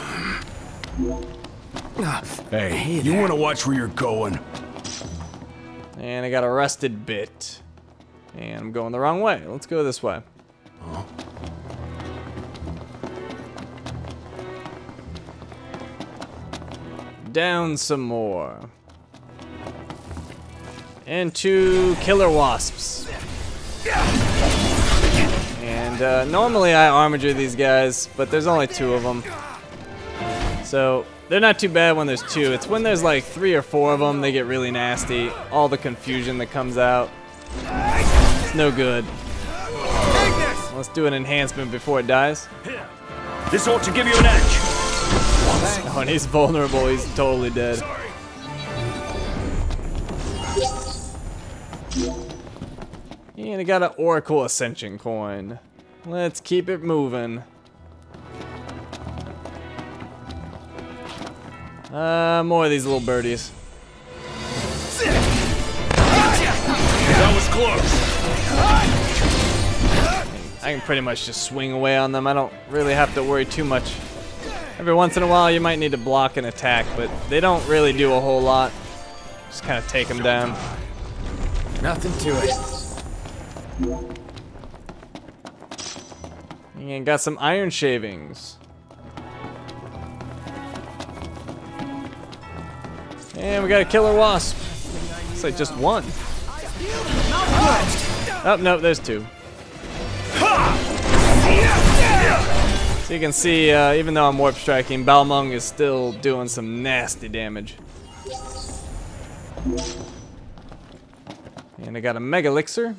Hey, you want to watch where you're going? And I got a rusted bit. And I'm going the wrong way. Let's go this way. Huh? Down some more. Into killer wasps. And uh, normally I armature these guys, but there's only two of them. So they're not too bad when there's two. It's when there's like three or four of them, they get really nasty. All the confusion that comes out. It's no good. Let's do an enhancement before it dies. This ought to give you an edge. Oh, and he's vulnerable. He's totally dead. And I got an Oracle Ascension coin. Let's keep it moving. Uh, more of these little birdies. That was close. I can pretty much just swing away on them. I don't really have to worry too much. Every once in a while you might need to block an attack, but they don't really do a whole lot. Just kind of take them down. Nothing to it. And got some iron shavings. And we got a killer wasp. It's like just one. Oh, no, there's two. So you can see, uh, even though I'm warp striking, Balmung is still doing some nasty damage. And I got a Mega Elixir.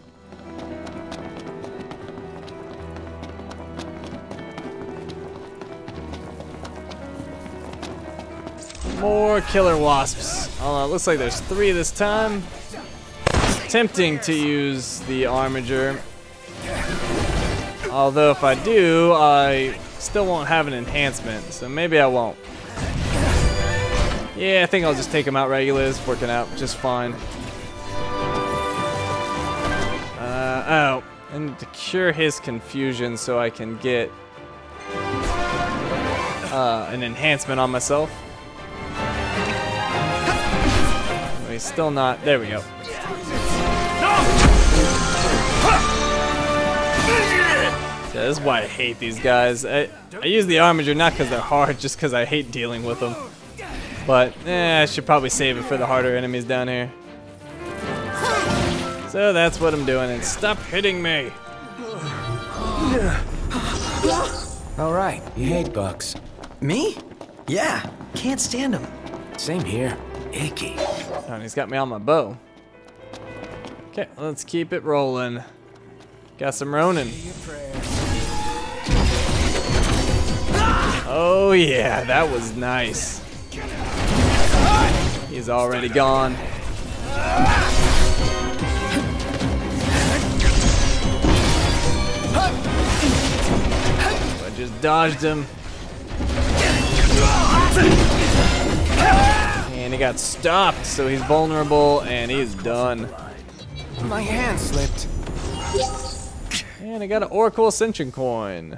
More killer wasps. Oh, it looks like there's three this time. Tempting to use the armature. Although if I do, I still won't have an enhancement, so maybe I won't. Yeah, I think I'll just take him out regular. It's working out just fine. Uh, oh, and to cure his confusion so I can get uh, an enhancement on myself. He's still not. There we go. Yeah, this is why I hate these guys. I, I use the armature not because they're hard, just because I hate dealing with them. But, eh, I should probably save it for the harder enemies down here. So that's what I'm doing, and stop hitting me! Alright, you hate bugs. Me? Yeah, can't stand them. Same here. Icky. Oh, and he's got me on my bow. Okay, let's keep it rolling. Got some Ronin. Oh yeah, that was nice. He's already gone. I just dodged him. And he got stopped, so he's vulnerable and he's done. My hand slipped. And I got an Oracle Ascension coin.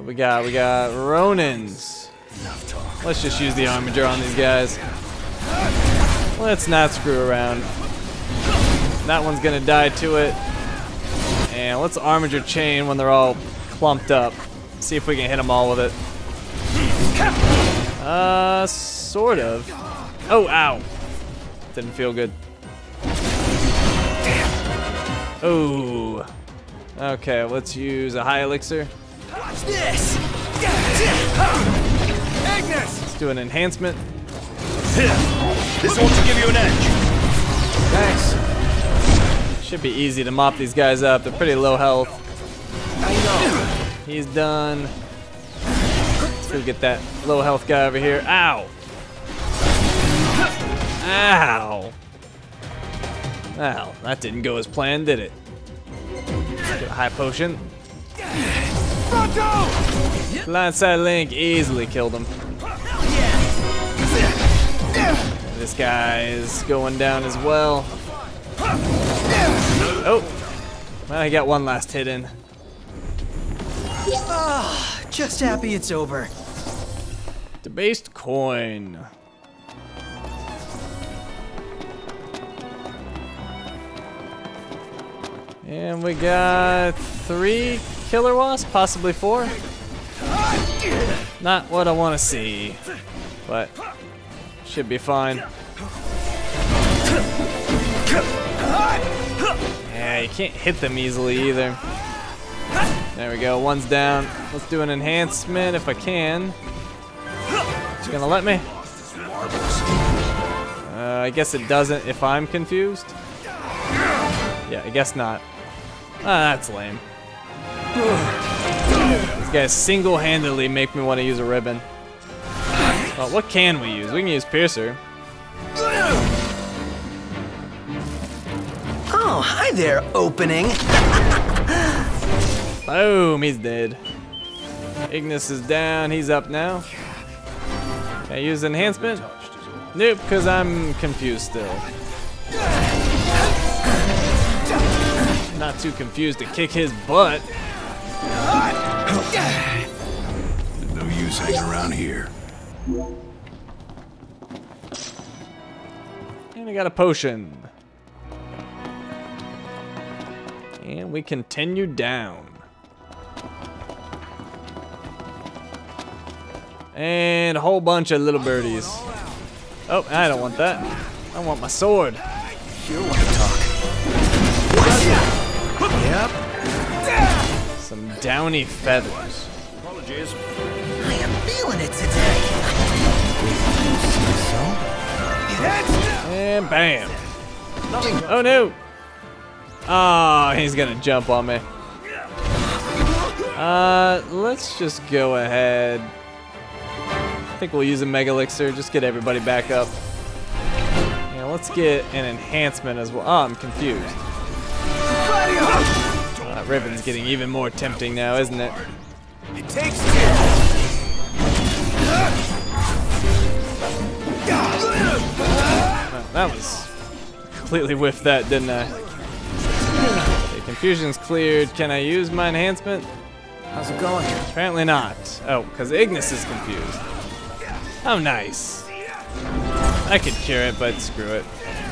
What we got? We got Ronins. Let's just use the armature on these guys. Let's not screw around. That one's gonna die to it. And let's armature chain when they're all clumped up. See if we can hit them all with it. Uh, sort of. Oh, ow. Didn't feel good. Oh. Okay, let's use a high elixir. Watch this! Let's do an enhancement. This ought to give you an edge. Thanks. Should be easy to mop these guys up. They're pretty low health. I know. He's done. Let's go get that low health guy over here. Ow! Ow! Ow, that didn't go as planned, did it? Get a high potion. Blindside Link easily killed him. This guy is going down as well. Oh! Well, he got one last hit in. Ah, just happy it's over. Debased coin. And we got three killer wasps, possibly four. Not what I want to see, but should be fine. Yeah, you can't hit them easily either. There we go, one's down. Let's do an enhancement if I can. It's gonna let me? Uh, I guess it doesn't if I'm confused. Yeah, I guess not. Ah, that's lame. These guys single-handedly make me want to use a ribbon. Well, what can we use? We can use Piercer. Oh, hi there, opening. Boom, he's dead. Ignis is down, he's up now. Can I use enhancement? Nope, because I'm confused still. Not too confused to kick his butt. No use hanging around here. And I got a potion. And we continue down. And a whole bunch of little birdies. Oh, I don't want that. I want my sword. You want to talk? Yep. Some downy feathers. Apologies. I am feeling it today. And bam. Oh no. Oh, he's gonna jump on me. Uh, let's just go ahead. I think we'll use a Mega Elixir, just get everybody back up. Yeah, let's get an enhancement as well. Oh, I'm confused. Oh, that ribbon's getting even more tempting now, isn't it? It takes two. Oh, that was completely whiffed that, didn't I? Okay, confusion's cleared. Can I use my enhancement? How's it going? Apparently not. Oh, because Ignis is confused. Oh, nice. I could cure it, but screw it.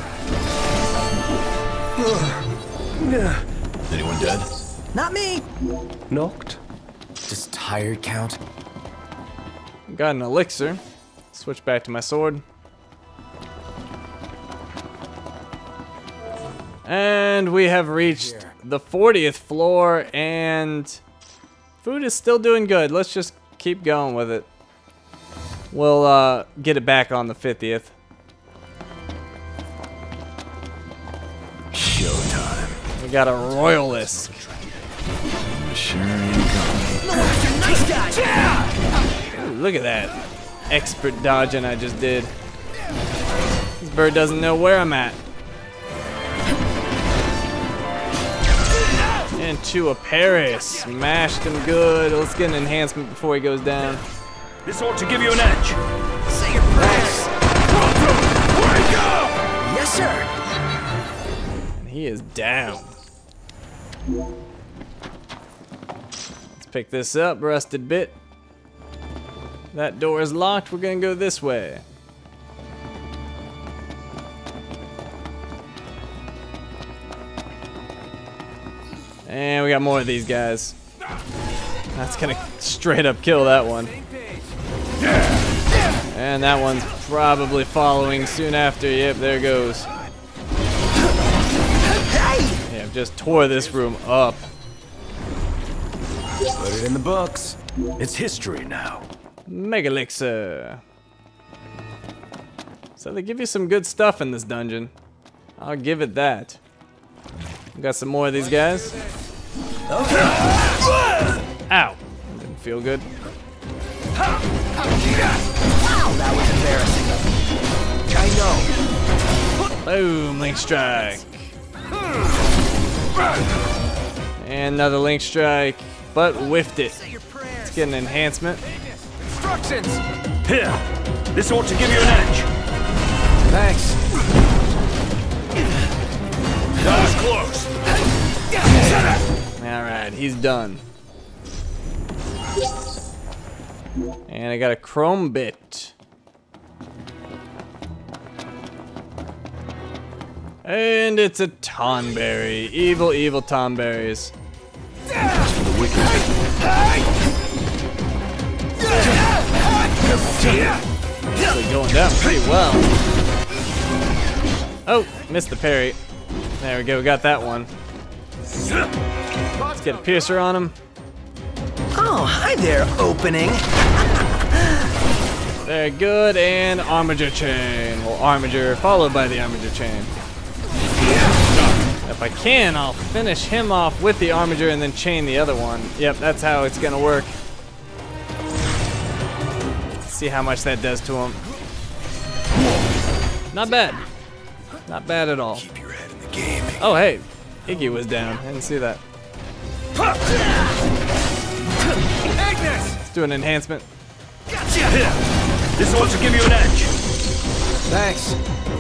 Anyone dead? Not me. Knocked. Just tired count. Got an elixir. Switch back to my sword. And we have reached the fortieth floor, and food is still doing good. Let's just keep going with it. We'll uh, get it back on the fiftieth. Showtime. We got a Royalisk. Sure ain't coming. No, you're nice guy. Ooh, look at that. Expert dodging I just did. This bird doesn't know where I'm at. And to a parry. Smashed him good. Let's get an enhancement before he goes down. This ought to give you an edge. Say your prayers. Wake up! Yes, sir. And he is down. Let's pick this up, rusted bit. That door is locked. We're gonna go this way. And we got more of these guys. That's gonna straight up kill that one. And that one's probably following soon after. Yep, there goes. Yeah, just tore this room up. Put it in the books. It's history now. Megalixer. So they give you some good stuff in this dungeon. I'll give it that. We got some more of these guys. Ow. Didn't feel good. Wow, that was embarrassing. I know. Boom, Link Strike. And another Link Strike, but whiffed it. Let's get an enhancement. Instructions. Here. This ought to give you an edge. Thanks. That was close. Alright, he's done. And I got a chrome bit. And it's a Tonberry. Evil, evil Tonberries. Really going down pretty well. Oh, missed the parry. There we go, got that one. Let's get a piercer on him. Oh, hi there, opening. Very good, and Armiger Chain. Well, Armiger, followed by the Armiger Chain. If I can, I'll finish him off with the Armiger and then chain the other one. Yep, that's how it's gonna work. Let's see how much that does to him. Not bad. Not bad at all. Keep your head in the game. Oh, hey. Iggy was down. I didn't see that. Let's do an enhancement. Here. This ought to give you an edge. Thanks.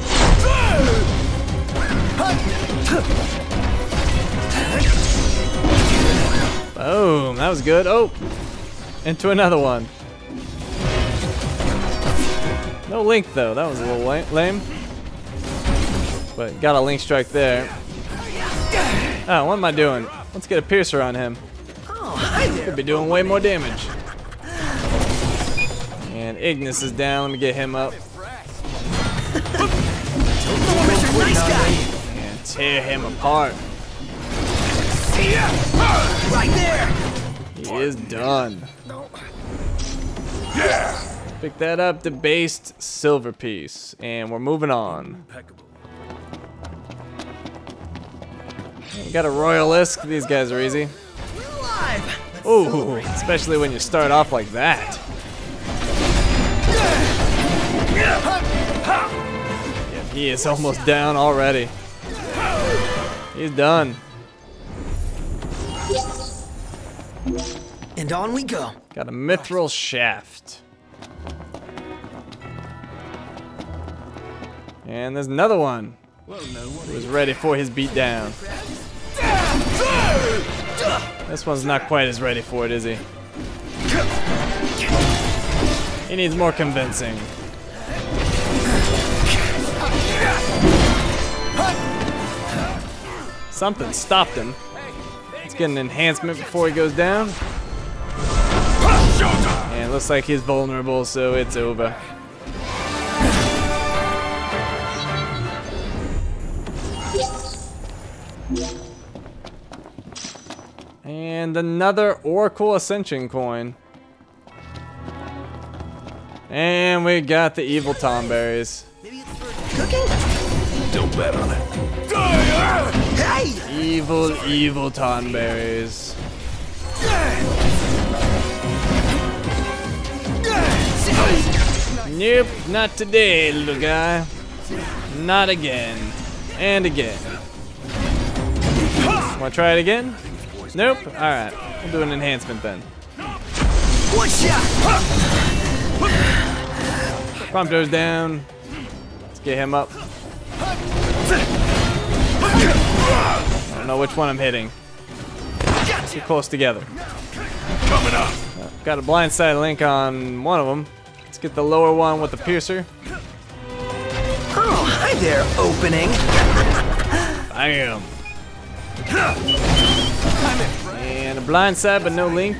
Boom. That was good. Oh. Into another one. No Link, though. That was a little lame. But got a Link Strike there. Oh, what am I doing? Let's get a piercer on him. Oh, hi there. Could be doing way more damage. And Ignis is down. Let me get him up. Mister Nice Guy. And tear him apart. Right there. He is done. Pick that up, debased silver piece. And we're moving on. We got a Royalisk. These guys are easy. We're alive. Let's Ooh, celebrate. especially when you start off like that. Yeah, he is almost down already. He's done. And on we go. Got a mithril shaft. And there's another one. Who's ready for his beatdown. This one's not quite as ready for it, is he? He needs more convincing. Something stopped him. Let's get an enhancement before he goes down. And it looks like he's vulnerable, so it's over. And another Oracle Ascension coin. And we got the evil Tonberries. Maybe it's for cooking? Don't bet on it. Hey! Evil, evil Tonberries. Nope, not today, little guy. Not again. And again. Wanna try it again? Nope. Alright. We'll do an enhancement then. One shot! Prompto's down. Let's get him up. I don't know which one I'm hitting. Too close together. Coming up. Got a blindside link on one of them. Let's get the lower one with the piercer. Oh, hi there, opening. Bam. And a blindside, but no link.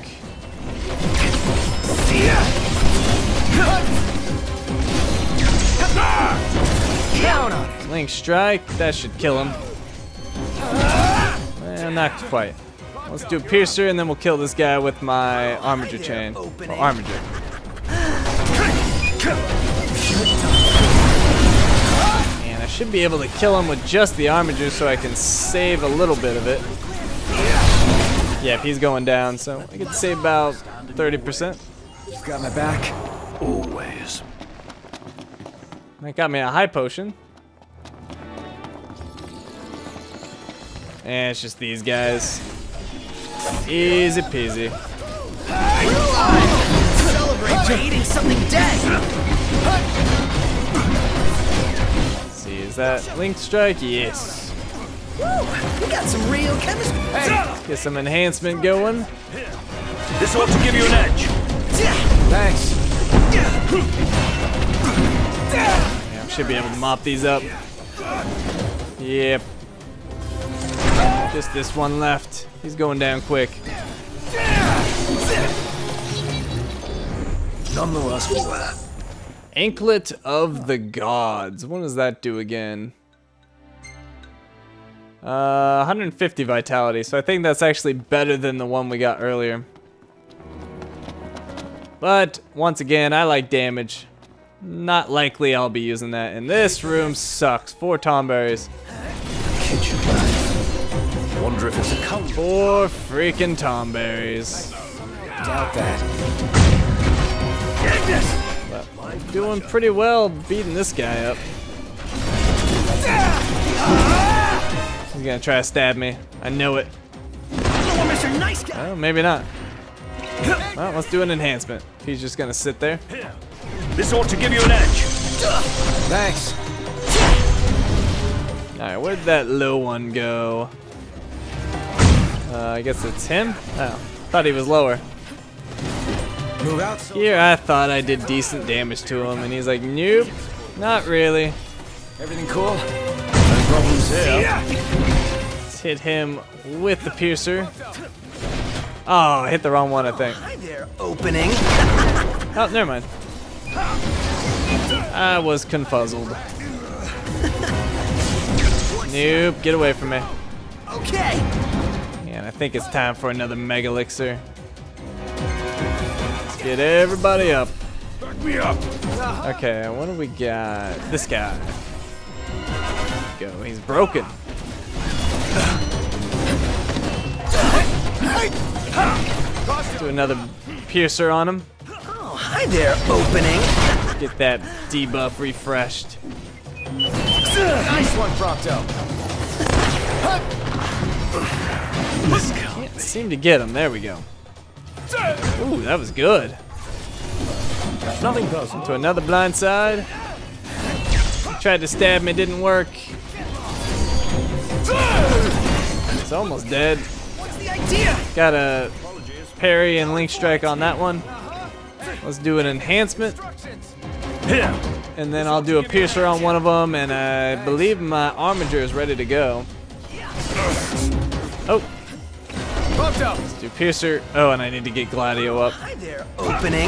Down on it. Link strike, that should kill him. Well, not quite. Let's do a piercer and then we'll kill this guy with my armature chain. Or armature. And I should be able to kill him with just the armature so I can save a little bit of it. Yep, he's going down, so I can save about thirty percent. You've got my back. Always. That got me a high potion. And it's just these guys. Easy peasy. We're alive. Celebrate by eating something dead. Let's see, is that link strike? Yes. Woo, we got some real chemistry. Let's get some enhancement going. This ought to give you an edge. Thanks. Yeah, I should be able to mop these up. Yep. Just this one left. He's going down quick. Nonetheless, for that. Anklet of the Gods. What does that do again? Uh, one hundred fifty vitality, so I think that's actually better than the one we got earlier. But, once again, I like damage. Not likely I'll be using that. And this room sucks. Four tomberries. Kitchen knife. Wonder if it's a color. Four freaking tomberries. Doubt that. But I'm doing pretty well beating this guy up. He's gonna try to stab me. I know it. Oh, Mister Nice Guy. Oh, maybe not. Well, let's do an enhancement. If he's just gonna sit there. This ought to give you an edge. Thanks. Alright, where'd that low one go? Uh, I guess it's him? Oh, thought he was lower. Move out. So Here I thought I did decent damage to him, and he's like, nope, not really. everything cool? No problems here. Let's hit him with the piercer. Oh, I hit the wrong one, I think. Hi there, opening. Oh, never mind. I was confuzzled. Nope, get away from me. Okay. And I think it's time for another Mega Elixir. Let's get everybody up. Back me up. Okay, what do we got? This guy. Go, he's broken. Let's do another piercer on him. Oh, hi there, opening. Get that debuff refreshed. Nice one, Prompto. Can't seem to get him. There we go. Ooh, that was good. Nothing personal. To another blind side. Tried to stab me, didn't work. It's almost dead. What's the idea? Got a parry and link strike on that one. Let's do an enhancement. Here. And then I'll do a piercer on one of them, and I believe my armature is ready to go. Oh. Prompto. Let's do piercer. Oh, and I need to get Gladio up. Hi there, opening.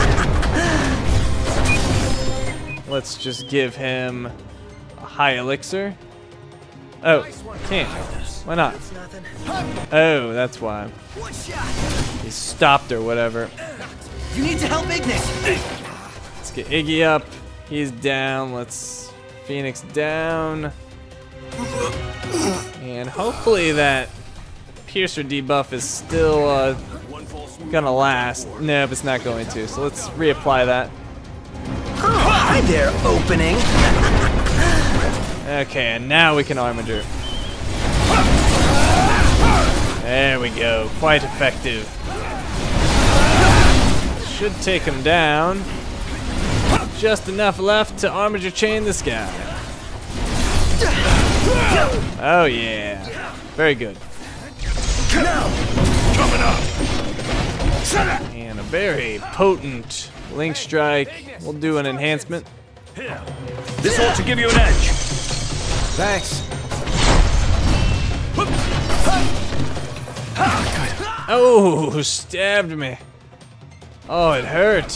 Let's just give him a high elixir. Oh, can't. Why not? Nothing. Oh, that's why. One shot. He stopped or whatever. You need to help Ignis. Let's get Iggy up. He's down. Let's Phoenix down. And hopefully that piercer debuff is still uh, gonna last. Nope, it's not going to. So let's reapply that. Oh, hi there, opening. Okay, and now we can armature. There we go. Quite effective. Should take him down. Just enough left to armature chain this guy. Oh yeah. Very good. Coming up. very potent Link Strike. We'll do an enhancement. This ought to give you an edge. Thanks. Oh, stabbed me. Oh, it hurt.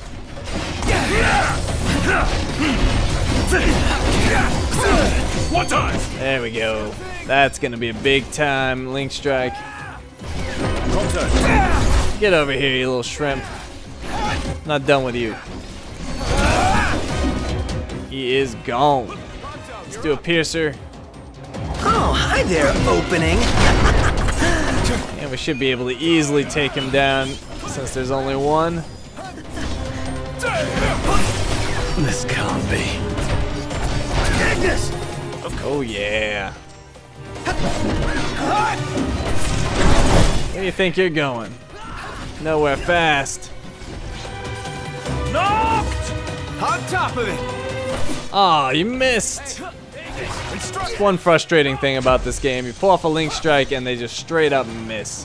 One time. There we go. That's gonna be a big time Link Strike. Get over here, you little shrimp. Not done with you. He is gone. Let's do a piercer. Oh, hi there, opening. And we should be able to easily take him down since there's only one. This can't be. Agnes! Oh yeah. Where do you think you're going? Nowhere fast. Knocked! On top of it! Aw, you missed. That's one frustrating thing about this game. You pull off a Link Strike and they just straight up miss.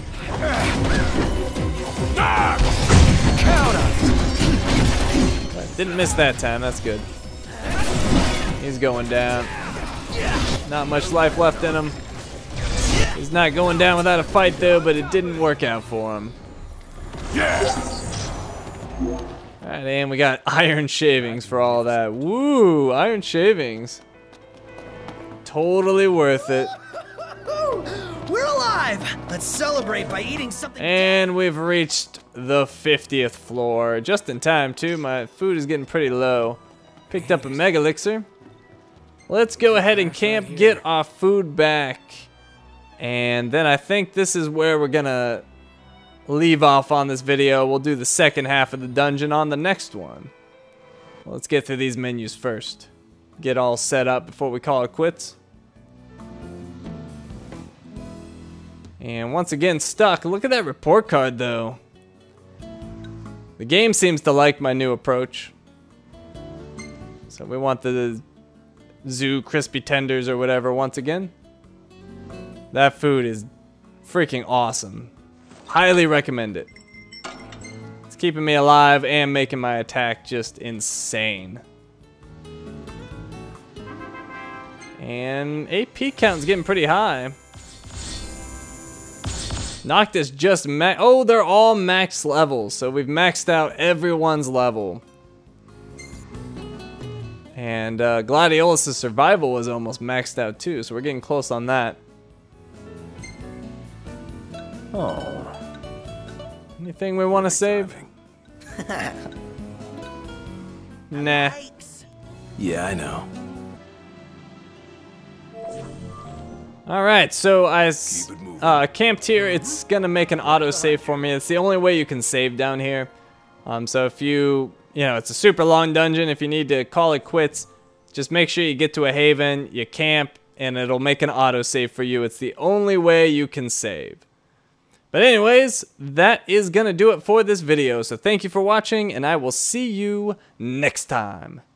But didn't miss that time, that's good. He's going down. Not much life left in him. He's not going down without a fight though, but it didn't work out for him. Alright, and we got iron shavings for all that. Woo, iron shavings. Totally worth it. We're alive! Let's celebrate by eating something. And we've reached the fiftieth floor. Just in time too, my food is getting pretty low. Picked up a mega elixir. Let's go ahead and camp, get our food back. And then I think this is where we're gonna leave off on this video. We'll do the second half of the dungeon on the next one. Let's get through these menus first. Get all set up before we call it quits. And once again, stuck. Look at that report card though. The game seems to like my new approach. So we want the zoo crispy tenders or whatever once again. That food is freaking awesome. Highly recommend it. It's keeping me alive and making my attack just insane. And A P count's getting pretty high. Noctis just max. Oh, they're all max levels. So we've maxed out everyone's level. And uh, Gladiolus' survival was almost maxed out too. So we're getting close on that. Oh. Anything we want to save? Nah. Yeah, I know. Alright, so I uh, camped here. It's gonna make an autosave for me. It's the only way you can save down here. Um, so if you, you know, it's a super long dungeon. If you need to call it quits, just make sure you get to a haven, you camp, and it'll make an autosave for you. It's the only way you can save. But anyways, that is gonna do it for this video. So thank you for watching, and I will see you next time.